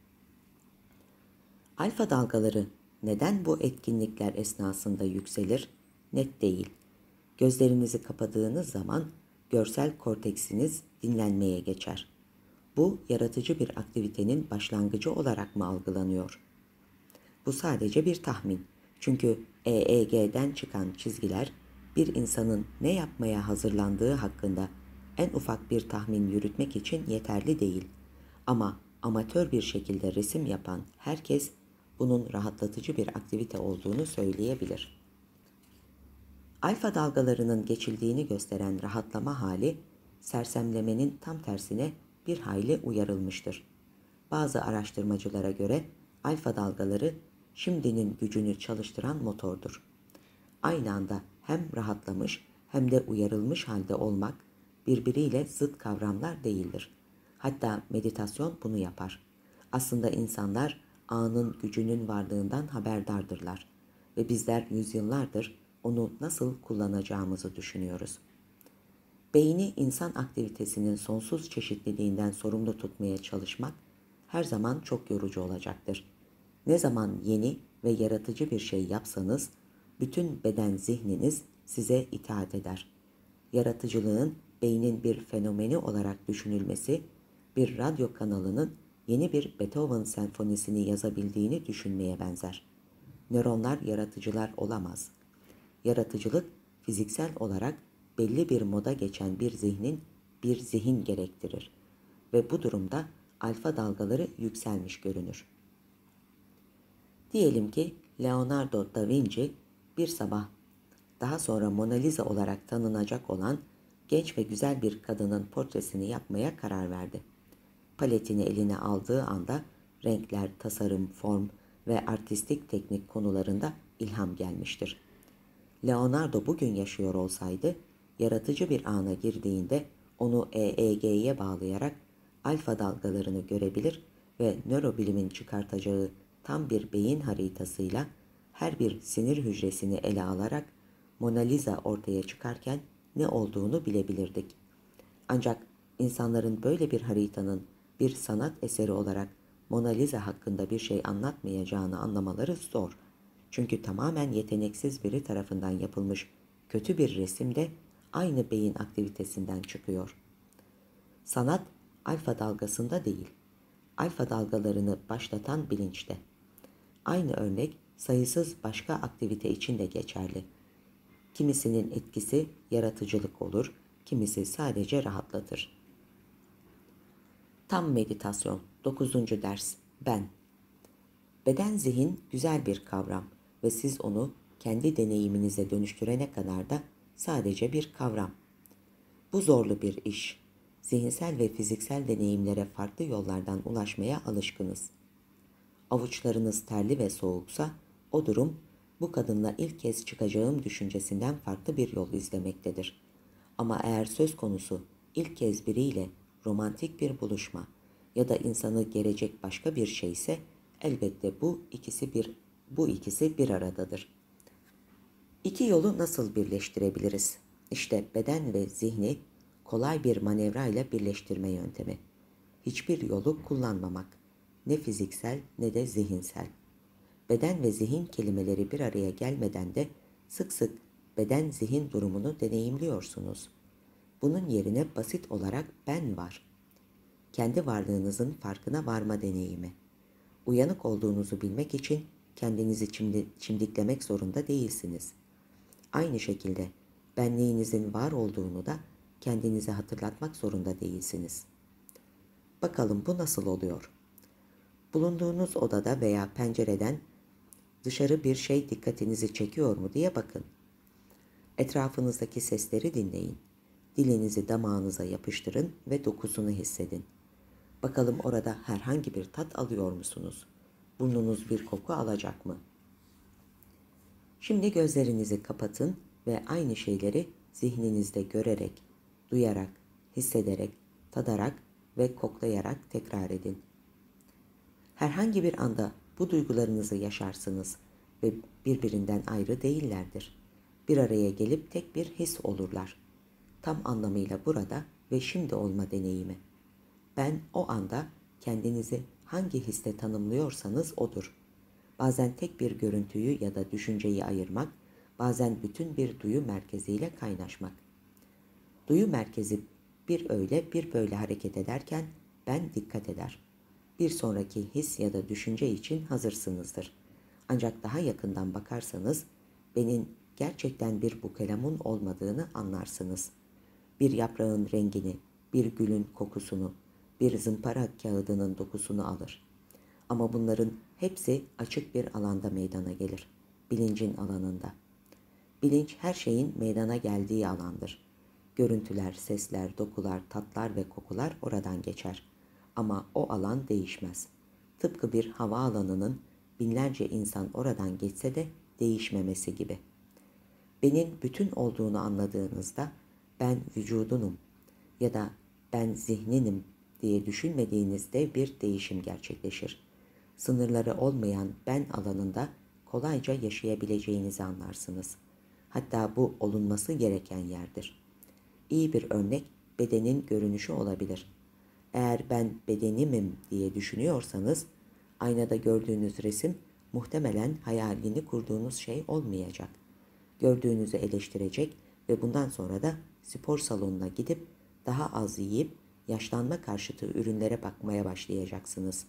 Alfa dalgaları neden bu etkinlikler esnasında yükselir? Net değil. Gözlerinizi kapadığınız zaman görsel korteksiniz dinlenmeye geçer. Bu yaratıcı bir aktivitenin başlangıcı olarak mı algılanıyor? Bu sadece bir tahmin. Çünkü E E G'den çıkan çizgiler bir insanın ne yapmaya hazırlandığı hakkında en ufak bir tahmin yürütmek için yeterli değil. Ama amatör bir şekilde resim yapan herkes bunun rahatlatıcı bir aktivite olduğunu söyleyebilir. Alfa dalgalarının geçildiğini gösteren rahatlama hali, sersemlemenin tam tersine bir hayli uyarılmıştır. Bazı araştırmacılara göre alfa dalgaları şimdinin gücünü çalıştıran motordur. Aynı anda hem rahatlamış hem de uyarılmış halde olmak birbiriyle zıt kavramlar değildir. Hatta meditasyon bunu yapar. Aslında insanlar anın gücünün varlığından haberdardırlar ve bizler yüzyıllardır onu nasıl kullanacağımızı düşünüyoruz. Beyni insan aktivitesinin sonsuz çeşitliliğinden sorumlu tutmaya çalışmak her zaman çok yorucu olacaktır. Ne zaman yeni ve yaratıcı bir şey yapsanız, bütün beden zihniniz size itaat eder. Yaratıcılığın beynin bir fenomeni olarak düşünülmesi, bir radyo kanalının yeni bir Beethoven senfonisini yazabildiğini düşünmeye benzer. Nöronlar yaratıcılar olamaz. Yaratıcılık, fiziksel olarak belli bir moda geçen bir zihnin bir zihin gerektirir ve bu durumda alfa dalgaları yükselmiş görünür. Diyelim ki Leonardo da Vinci bir sabah daha sonra Mona Lisa olarak tanınacak olan genç ve güzel bir kadının portresini yapmaya karar verdi. Paletini eline aldığı anda renkler, tasarım, form ve artistik teknik konularında ilham gelmiştir. Leonardo bugün yaşıyor olsaydı, yaratıcı bir ana girdiğinde onu E E G'ye bağlayarak alfa dalgalarını görebilir ve nörobilimin çıkartacağı tam bir beyin haritasıyla her bir sinir hücresini ele alarak Mona Lisa ortaya çıkarken ne olduğunu bilebilirdik. Ancak insanların böyle bir haritanın bir sanat eseri olarak Mona Lisa hakkında bir şey anlatmayacağını anlamaları zor. Çünkü tamamen yeteneksiz biri tarafından yapılmış kötü bir resim de aynı beyin aktivitesinden çıkıyor. Sanat alfa dalgasında değil, alfa dalgalarını başlatan bilinçte. Aynı örnek sayısız başka aktivite için de geçerli. Kimisinin etkisi yaratıcılık olur, kimisi sadece rahatlatır. Tam meditasyon. dokuzuncu ders. Ben. Beden zihin güzel bir kavram ve siz onu kendi deneyiminize dönüştürene kadar da sadece bir kavram. Bu zorlu bir iş. Zihinsel ve fiziksel deneyimlere farklı yollardan ulaşmaya alışkınız. Avuçlarınız terli ve soğuksa o durum bu kadınla ilk kez çıkacağım düşüncesinden farklı bir yol izlemektedir. Ama eğer söz konusu ilk kez biriyle romantik bir buluşma ya da insanı gelecek başka bir şeyse elbette bu ikisi bir bu ikisi bir aradadır. İki yolu nasıl birleştirebiliriz? İşte beden ve zihni kolay bir manevrayla birleştirme yöntemi. Hiçbir yolu kullanmamak, ne fiziksel ne de zihinsel. Beden ve zihin kelimeleri bir araya gelmeden de sık sık beden zihin durumunu deneyimliyorsunuz. Bunun yerine basit olarak ben var. Kendi varlığınızın farkına varma deneyimi. Uyanık olduğunuzu bilmek için kendinizi çimdi, çimdiklemek zorunda değilsiniz. Aynı şekilde benliğinizin var olduğunu da kendinize hatırlatmak zorunda değilsiniz. Bakalım bu nasıl oluyor? Bulunduğunuz odada veya pencereden dışarı bir şey dikkatinizi çekiyor mu diye bakın. Etrafınızdaki sesleri dinleyin. Dilinizi damağınıza yapıştırın ve dokusunu hissedin. Bakalım orada herhangi bir tat alıyor musunuz? Burnunuz bir koku alacak mı? Şimdi gözlerinizi kapatın ve aynı şeyleri zihninizde görerek, duyarak, hissederek, tadarak ve koklayarak tekrar edin. Herhangi bir anda bu duygularınızı yaşarsınız ve birbirinden ayrı değillerdir. Bir araya gelip tek bir his olurlar. Tam anlamıyla burada ve şimdi olma deneyimi. Ben o anda kendinizi hangi hisse tanımlıyorsanız odur. Bazen tek bir görüntüyü ya da düşünceyi ayırmak, bazen bütün bir duyu merkeziyle kaynaşmak. Duyu merkezi bir öyle bir böyle hareket ederken ben dikkat eder. Bir sonraki his ya da düşünce için hazırsınızdır. Ancak daha yakından bakarsanız benim gerçekten bir bukelemun olmadığını anlarsınız. Bir yaprağın rengini, bir gülün kokusunu, bir zımpara kağıdının dokusunu alır. Ama bunların hepsi açık bir alanda meydana gelir. Bilincin alanında. Bilinç her şeyin meydana geldiği alandır. Görüntüler, sesler, dokular, tatlar ve kokular oradan geçer. Ama o alan değişmez. Tıpkı bir havaalanının binlerce insan oradan geçse de değişmemesi gibi. Benim bütün olduğunu anladığınızda ben vücudunum ya da ben zihninim diye düşünmediğinizde bir değişim gerçekleşir. Sınırları olmayan ben alanında kolayca yaşayabileceğinizi anlarsınız. Hatta bu olunması gereken yerdir. İyi bir örnek bedenin görünüşü olabilir. Eğer ben bedenimim diye düşünüyorsanız, aynada gördüğünüz resim muhtemelen hayalini kurduğunuz şey olmayacak. Gördüğünüzü eleştirecek ve bundan sonra da spor salonuna gidip daha az yiyip yaşlanma karşıtı ürünlere bakmaya başlayacaksınız.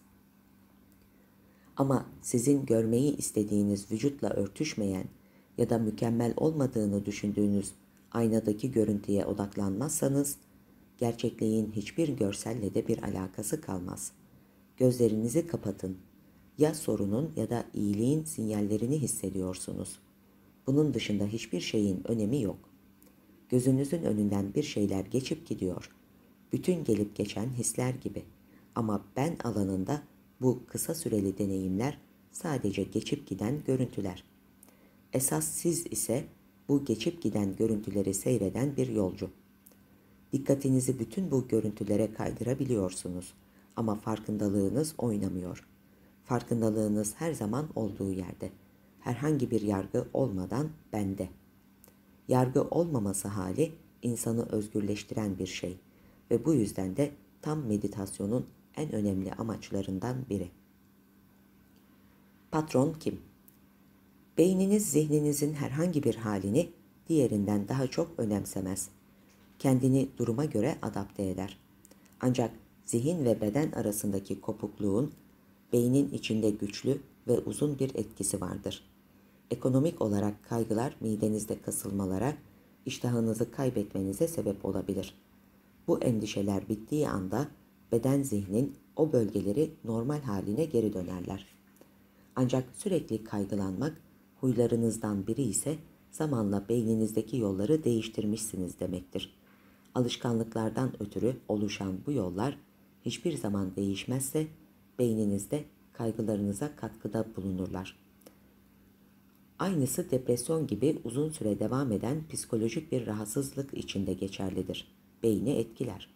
Ama sizin görmeyi istediğiniz vücutla örtüşmeyen ya da mükemmel olmadığını düşündüğünüz aynadaki görüntüye odaklanmazsanız, gerçekliğin hiçbir görselle de bir alakası kalmaz. Gözlerinizi kapatın. Ya sorunun ya da iyiliğin sinyallerini hissediyorsunuz. Bunun dışında hiçbir şeyin önemi yok. Gözünüzün önünden bir şeyler geçip gidiyor. Bütün gelip geçen hisler gibi. Ama ben alanında bu kısa süreli deneyimler sadece geçip giden görüntüler. Esas siz ise bu geçip giden görüntüleri seyreden bir yolcu. Dikkatinizi bütün bu görüntülere kaydırabiliyorsunuz ama farkındalığınız oynamıyor. Farkındalığınız her zaman olduğu yerde. Herhangi bir yargı olmadan bende. Yargı olmaması hali insanı özgürleştiren bir şey ve bu yüzden de tam meditasyonun en önemli amaçlarından biri. Patron kim? Beyniniz zihninizin herhangi bir halini diğerinden daha çok önemsemez. Kendini duruma göre adapte eder. Ancak zihin ve beden arasındaki kopukluğun beynin içinde güçlü ve uzun bir etkisi vardır. Ekonomik olarak kaygılar midenizde kasılmalara, iştahınızı kaybetmenize sebep olabilir. Bu endişeler bittiği anda beden zihnin o bölgeleri normal haline geri dönerler. Ancak sürekli kaygılanmak huylarınızdan biri ise zamanla beyninizdeki yolları değiştirmişsiniz demektir. Alışkanlıklardan ötürü oluşan bu yollar hiçbir zaman değişmezse beyninizde kaygılarınıza katkıda bulunurlar. Aynısı depresyon gibi uzun süre devam eden psikolojik bir rahatsızlık içinde geçerlidir. Beyni etkiler.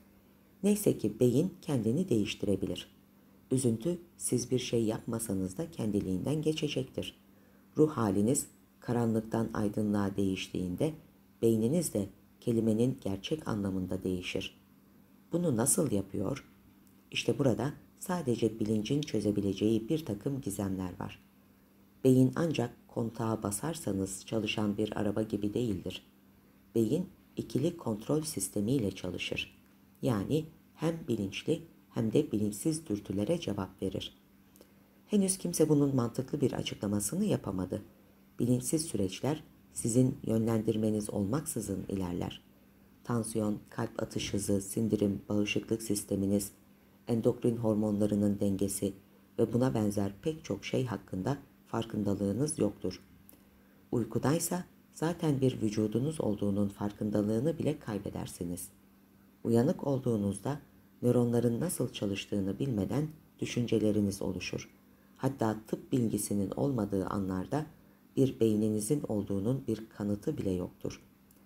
Neyse ki beyin kendini değiştirebilir. Üzüntü siz bir şey yapmasanız da kendiliğinden geçecektir. Ruh haliniz karanlıktan aydınlığa değiştiğinde beyniniz de kelimenin gerçek anlamında değişir. Bunu nasıl yapıyor? İşte burada sadece bilincin çözebileceği bir takım gizemler var. Beyin ancak kontağa basarsanız çalışan bir araba gibi değildir. Beyin ikili kontrol sistemiyle çalışır. Yani hem bilinçli hem de bilinçsiz dürtülere cevap verir. Henüz kimse bunun mantıklı bir açıklamasını yapamadı. Bilinçsiz süreçler sizin yönlendirmeniz olmaksızın ilerler. Tansiyon, kalp atış hızı, sindirim, bağışıklık sisteminiz, endokrin hormonlarının dengesi ve buna benzer pek çok şey hakkında farkındalığınız yoktur. Uykudaysa zaten bir vücudunuz olduğunun farkındalığını bile kaybedersiniz. Uyanık olduğunuzda nöronların nasıl çalıştığını bilmeden düşünceleriniz oluşur. Hatta tıp bilgisinin olmadığı anlarda bir beyninizin olduğunun bir kanıtı bile yoktur.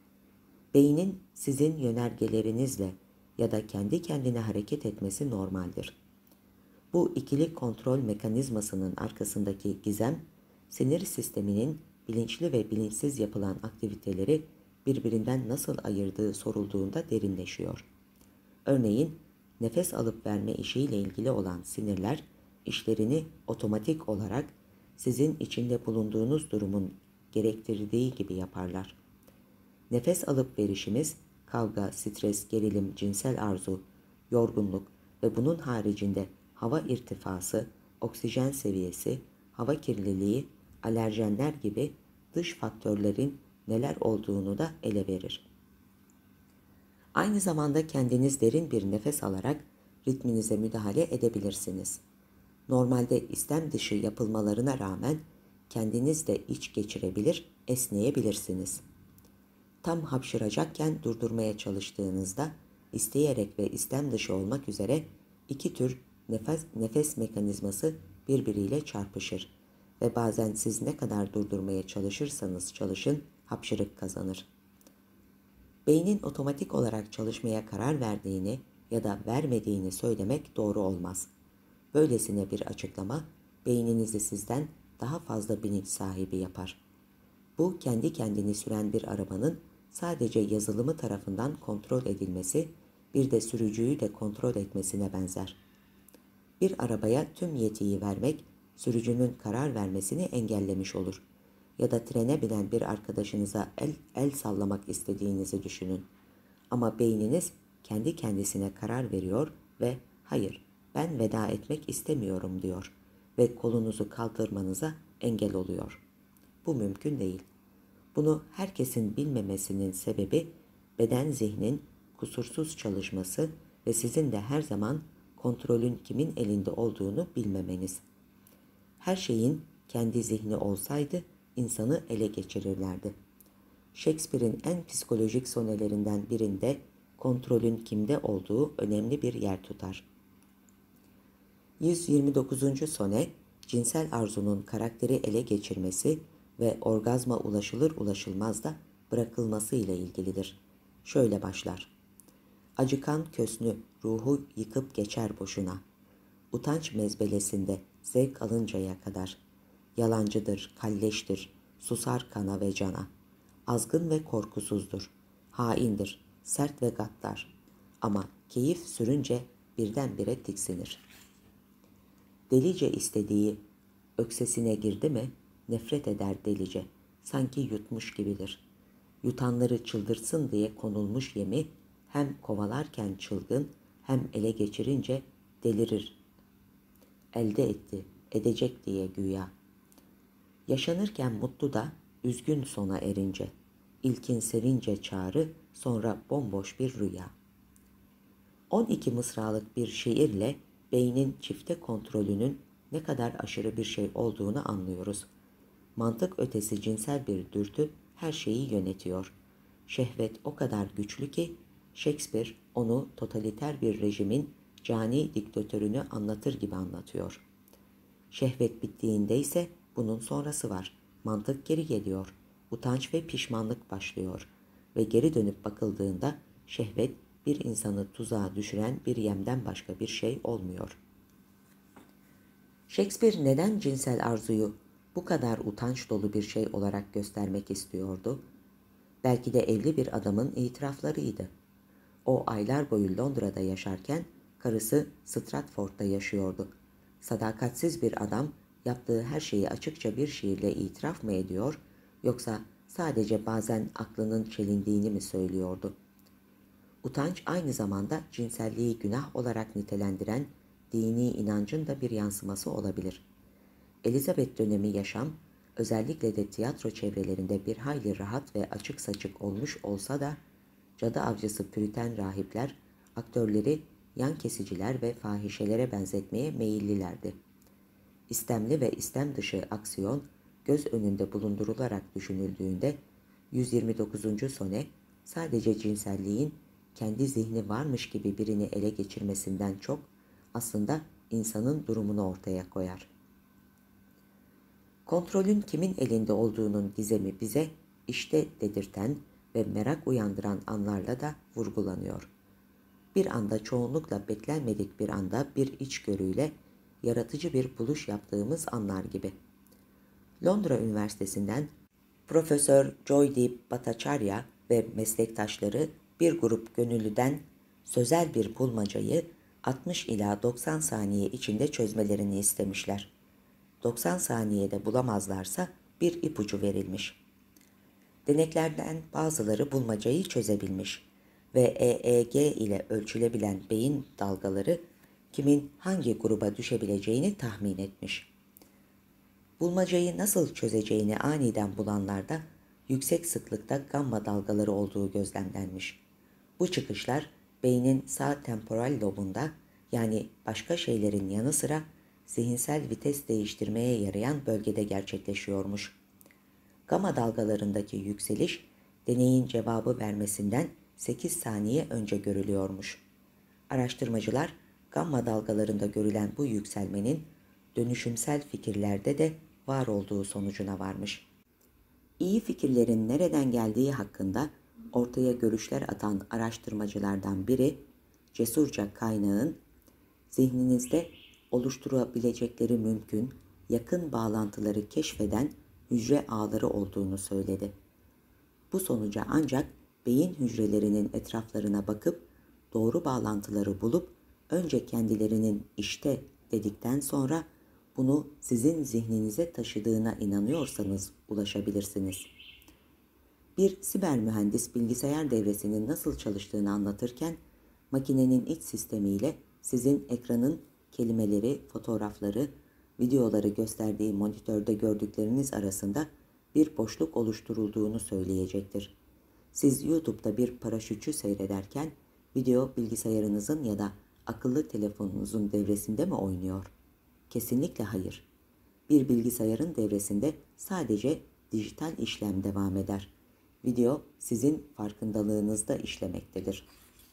Beynin sizin yönergelerinizle ya da kendi kendine hareket etmesi normaldir. Bu ikili kontrol mekanizmasının arkasındaki gizem, sinir sisteminin bilinçli ve bilinçsiz yapılan aktiviteleri birbirinden nasıl ayırdığı sorulduğunda derinleşiyor. Örneğin, nefes alıp verme işiyle ilgili olan sinirler, işlerini otomatik olarak sizin içinde bulunduğunuz durumun gerektirdiği gibi yaparlar. Nefes alıp verişimiz, kavga, stres, gerilim, cinsel arzu, yorgunluk ve bunun haricinde hava irtifası, oksijen seviyesi, hava kirliliği, alerjenler gibi dış faktörlerin neler olduğunu da ele verir. Aynı zamanda kendiniz derin bir nefes alarak ritminize müdahale edebilirsiniz. Normalde istem dışı yapılmalarına rağmen kendiniz de iç geçirebilir, esneyebilirsiniz. Tam hapşıracakken durdurmaya çalıştığınızda isteyerek ve istem dışı olmak üzere iki tür nefes, nefes mekanizması birbiriyle çarpışır ve bazen siz ne kadar durdurmaya çalışırsanız çalışın hapşırık kazanır. Beynin otomatik olarak çalışmaya karar verdiğini ya da vermediğini söylemek doğru olmaz. Böylesine bir açıklama beyninizi sizden daha fazla bilinç sahibi yapar. Bu kendi kendini süren bir arabanın sadece yazılımı tarafından kontrol edilmesi, bir de sürücüyü de kontrol etmesine benzer. Bir arabaya tüm yetiyi vermek, sürücünün karar vermesini engellemiş olur. Ya da trene binen bir arkadaşınıza el, el sallamak istediğinizi düşünün. Ama beyniniz kendi kendisine karar veriyor ve hayır, ben veda etmek istemiyorum diyor ve kolunuzu kaldırmanıza engel oluyor. Bu mümkün değil. Bunu herkesin bilmemesinin sebebi beden zihnin kusursuz çalışması ve sizin de her zaman kontrolün kimin elinde olduğunu bilmemeniz. Her şeyin kendi zihni olsaydı insanı ele geçirirlerdi. Shakespeare'in en psikolojik sonelerinden birinde kontrolün kimde olduğu önemli bir yer tutar. yüz yirmi dokuzuncu sone, cinsel arzunun karakteri ele geçirmesi ve orgazma ulaşılır ulaşılmaz da bırakılması ile ilgilidir. Şöyle başlar. Acıkan kösnü ruhu yıkıp geçer boşuna. Utanç mezbelesinde zevk alıncaya kadar. Yalancıdır, kalleştir, susar kana ve cana. Azgın ve korkusuzdur. Haindir, sert ve gaddar. Ama keyif sürünce birdenbire tiksinir. Delice istediği öksesine girdi mi nefret eder delice. Sanki yutmuş gibidir. yutanları çıldırsın diye konulmuş yemi hem kovalarken çılgın hem ele geçirince delirir. Elde etti, edecek diye güya. Yaşanırken mutlu da üzgün sona erince. İlkin serince çağrı, sonra bomboş bir rüya. on iki mısralık bir şiirle beynin çifte kontrolünün ne kadar aşırı bir şey olduğunu anlıyoruz. Mantık ötesi cinsel bir dürtü her şeyi yönetiyor. Şehvet o kadar güçlü ki Shakespeare onu totaliter bir rejimin cani diktatörünü anlatır gibi anlatıyor. Şehvet bittiğinde ise bunun sonrası var. Mantık geri geliyor. Utanç ve pişmanlık başlıyor. Ve geri dönüp bakıldığında şehvet bir insanı tuzağa düşüren bir yemden başka bir şey olmuyor. Shakespeare neden cinsel arzuyu bu kadar utanç dolu bir şey olarak göstermek istiyordu? Belki de evli bir adamın itiraflarıydı. O aylar boyu Londra'da yaşarken karısı Stratford'da yaşıyordu. Sadakatsiz bir adam yaptığı her şeyi açıkça bir şiirle itiraf mı ediyor, yoksa sadece bazen aklının çelindiğini mi söylüyordu? Utanç aynı zamanda cinselliği günah olarak nitelendiren dini inancın da bir yansıması olabilir. Elizabeth dönemi yaşam, özellikle de tiyatro çevrelerinde bir hayli rahat ve açık saçık olmuş olsa da, cadı avcısı Püriten rahipler, aktörleri yan kesiciler ve fahişelere benzetmeye meyillilerdi. İstemli ve istem dışı aksiyon, göz önünde bulundurularak düşünüldüğünde, yüz yirmi dokuzuncu sone sadece cinselliğin kendi zihni varmış gibi birini ele geçirmesinden çok, aslında insanın durumunu ortaya koyar. Kontrolün kimin elinde olduğunun gizemi bize işte dedirten ve merak uyandıran anlarla da vurgulanıyor. Bir anda çoğunlukla beklenmedik bir anda bir içgörüyle yaratıcı bir buluş yaptığımız anlar gibi. Londra Üniversitesi'nden Profesör Joydeep Bhattacharya ve meslektaşları bir grup gönüllüden sözel bir bulmacayı altmış ila doksan saniye içinde çözmelerini istemişler. doksan saniyede bulamazlarsa bir ipucu verilmiş. Deneklerden bazıları bulmacayı çözebilmiş ve E E G ile ölçülebilen beyin dalgaları kimin hangi gruba düşebileceğini tahmin etmiş. Bulmacayı nasıl çözeceğini aniden bulanlarda yüksek sıklıkta gamma dalgaları olduğu gözlemlenmiş. Bu çıkışlar beynin sağ temporal lobunda, yani başka şeylerin yanı sıra zihinsel vites değiştirmeye yarayan bölgede gerçekleşiyormuş. Gama dalgalarındaki yükseliş deneyin cevabı vermesinden sekiz saniye önce görülüyormuş. Araştırmacılar gamma dalgalarında görülen bu yükselmenin dönüşümsel fikirlerde de var olduğu sonucuna varmış. İyi fikirlerin nereden geldiği hakkında ortaya görüşler atan araştırmacılardan biri, cesurca kaynağın zihninizde oluşturabilecekleri mümkün, yakın bağlantıları keşfeden hücre ağları olduğunu söyledi. Bu sonuca ancak beyin hücrelerinin etraflarına bakıp doğru bağlantıları bulup önce kendilerinin işte dedikten sonra bunu sizin zihninize taşıdığına inanıyorsanız ulaşabilirsiniz. Bir siber mühendis bilgisayar devresinin nasıl çalıştığını anlatırken makinenin iç sistemiyle sizin ekranın kelimeleri, fotoğrafları, videoları gösterdiği monitörde gördükleriniz arasında bir boşluk oluşturulduğunu söyleyecektir. Siz YouTube'da bir paraşütçü seyrederken video bilgisayarınızın ya da akıllı telefonunuzun devresinde mi oynuyor? Kesinlikle hayır. Bir bilgisayarın devresinde sadece dijital işlem devam eder. Video sizin farkındalığınızda işlemektedir.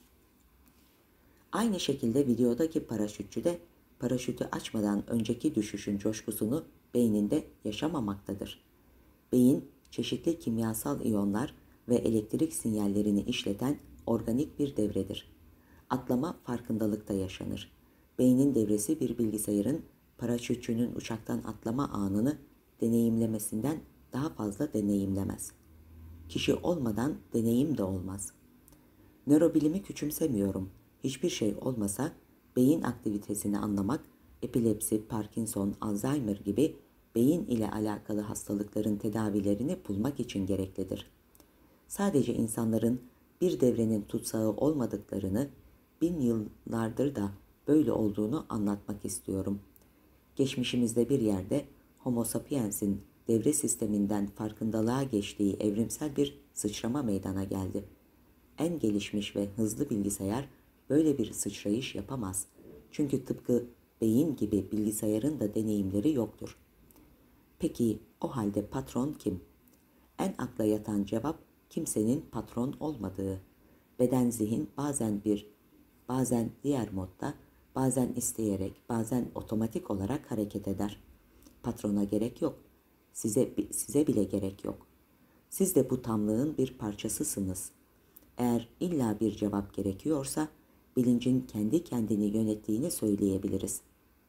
Aynı şekilde videodaki paraşütçü de paraşütü açmadan önceki düşüşün coşkusunu beyninde yaşamamaktadır. Beyin, çeşitli kimyasal iyonlar ve elektrik sinyallerini işleten organik bir devredir. Atlama farkındalıkta yaşanır. Beynin devresi bir bilgisayarın paraşütçünün uçaktan atlama anını deneyimlemesinden daha fazla deneyimlemez. Kişi olmadan deneyim de olmaz. Nörobilimi küçümsemiyorum. Hiçbir şey olmasa beyin aktivitesini anlamak, epilepsi, Parkinson, Alzheimer gibi beyin ile alakalı hastalıkların tedavilerini bulmak için gereklidir. sadece insanların bir devrenin tutsağı olmadıklarını, bin yıllardır da böyle olduğunu anlatmak istiyorum. Geçmişimizde bir yerde Homo sapiens'in devre sisteminden farkındalığa geçtiği evrimsel bir sıçrama meydana geldi. En gelişmiş ve hızlı bilgisayar böyle bir sıçrayış yapamaz. Çünkü tıpkı beyin gibi bilgisayarın da deneyimleri yoktur. Peki o halde patron kim? En akla yatan cevap kimsenin patron olmadığı. Beden zihin bazen bir, bazen diğer modda, bazen isteyerek, bazen otomatik olarak hareket eder. Patrona gerek yok. Size, size bile gerek yok. Siz de bu tamlığın bir parçasısınız. Eğer illa bir cevap gerekiyorsa, bilincin kendi kendini yönettiğini söyleyebiliriz.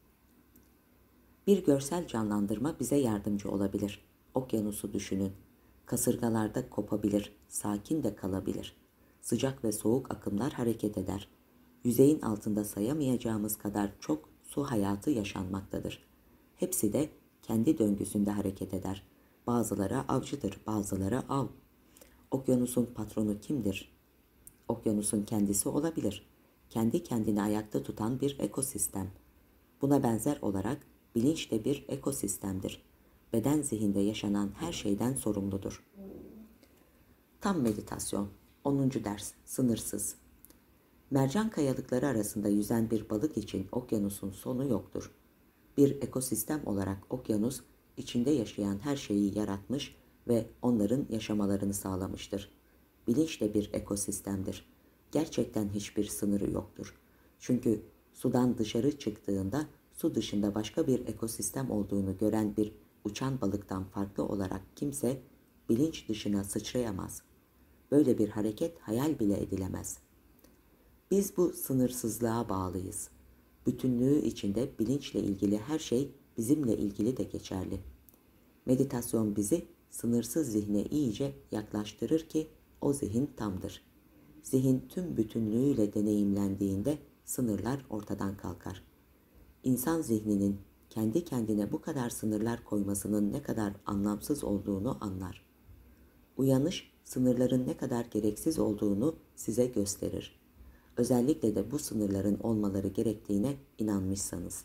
Bir görsel canlandırma bize yardımcı olabilir. Okyanusu düşünün. Kasırgalarda kopabilir, sakin de kalabilir. Sıcak ve soğuk akımlar hareket eder. Yüzeyin altında sayamayacağımız kadar çok su hayatı yaşanmaktadır. Hepsi de kendi döngüsünde hareket eder. Bazıları avcıdır, bazıları av. Okyanusun patronu kimdir? Okyanusun kendisi olabilir. Kendi kendini ayakta tutan bir ekosistem. Buna benzer olarak bilinç de bir ekosistemdir. Beden zihinde yaşanan her şeyden sorumludur. Tam meditasyon. onuncu ders. Sınırsız. Mercan kayalıkları arasında yüzen bir balık için okyanusun sonu yoktur. Bir ekosistem olarak okyanus, içinde yaşayan her şeyi yaratmış ve onların yaşamalarını sağlamıştır. Bilinç de bir ekosistemdir. Gerçekten hiçbir sınırı yoktur. Çünkü sudan dışarı çıktığında su dışında başka bir ekosistem olduğunu gören bir uçan balıktan farklı olarak kimse bilinç dışına sıçrayamaz. Böyle bir hareket hayal bile edilemez. Biz bu sınırsızlığa bağlıyız. Bütünlüğü içinde bilinçle ilgili her şey bizimle ilgili de geçerli. Meditasyon bizi sınırsız zihne iyice yaklaştırır ki o zihin tamdır. Zihin tüm bütünlüğüyle deneyimlendiğinde sınırlar ortadan kalkar. İnsan zihninin kendi kendine bu kadar sınırlar koymasının ne kadar anlamsız olduğunu anlar. Uyanış, sınırların ne kadar gereksiz olduğunu size gösterir. Özellikle de bu sınırların olmaları gerektiğine inanmışsanız.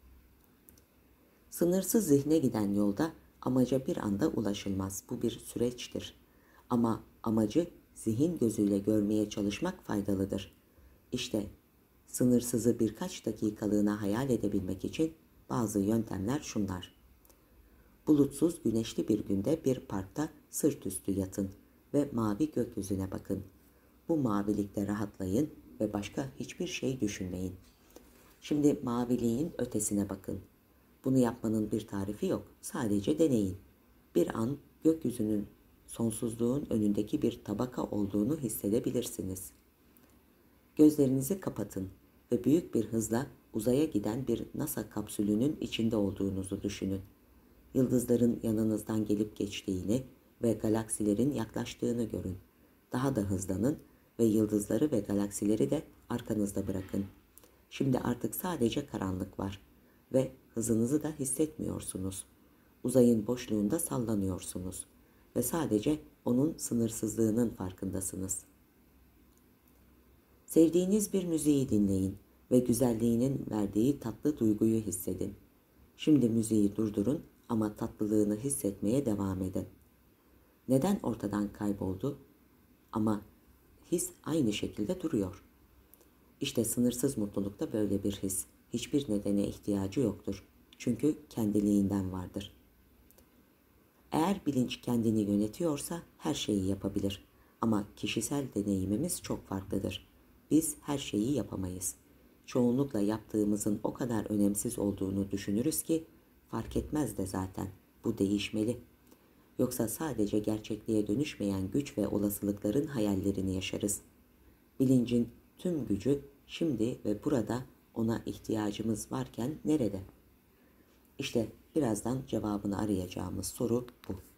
Sınırsız zihne giden yolda amaca bir anda ulaşılmaz. Bu bir süreçtir. Ama amacı zihin gözüyle görmeye çalışmak faydalıdır. İşte sınırsızı birkaç dakikalığına hayal edebilmek için bazı yöntemler şunlar. Bulutsuz güneşli bir günde bir parkta sırt üstü yatın ve mavi gökyüzüne bakın. Bu mavilikte rahatlayın ve başka hiçbir şey düşünmeyin. Şimdi maviliğin ötesine bakın. Bunu yapmanın bir tarifi yok. Sadece deneyin. Bir an gökyüzünün sonsuzluğun önündeki bir tabaka olduğunu hissedebilirsiniz. Gözlerinizi kapatın ve büyük bir hızla uzaya giden bir NASA kapsülünün içinde olduğunuzu düşünün. Yıldızların yanınızdan gelip geçtiğini ve galaksilerin yaklaştığını görün. Daha da hızlanın ve yıldızları ve galaksileri de arkanızda bırakın. Şimdi artık sadece karanlık var ve hızınızı da hissetmiyorsunuz. Uzayın boşluğunda sallanıyorsunuz ve sadece onun sınırsızlığının farkındasınız. Sevdiğiniz bir müziği dinleyin ve güzelliğinin verdiği tatlı duyguyu hissedin. Şimdi müziği durdurun ama tatlılığını hissetmeye devam edin. Neden ortadan kayboldu? Ama his aynı şekilde duruyor. İşte sınırsız mutlulukta böyle bir his. Hiçbir nedene ihtiyacı yoktur. Çünkü kendiliğinden vardır. Eğer bilinç kendini yönetiyorsa her şeyi yapabilir. Ama kişisel deneyimimiz çok farklıdır. Biz her şeyi yapamayız. Çoğunlukla yaptığımızın o kadar önemsiz olduğunu düşünürüz ki fark etmez de zaten. Bu değişmeli. Yoksa sadece gerçekliğe dönüşmeyen güç ve olasılıkların hayallerini yaşarız. Bilincin tüm gücü şimdi ve burada ona ihtiyacımız varken nerede? İşte birazdan cevabını arayacağımız soru bu.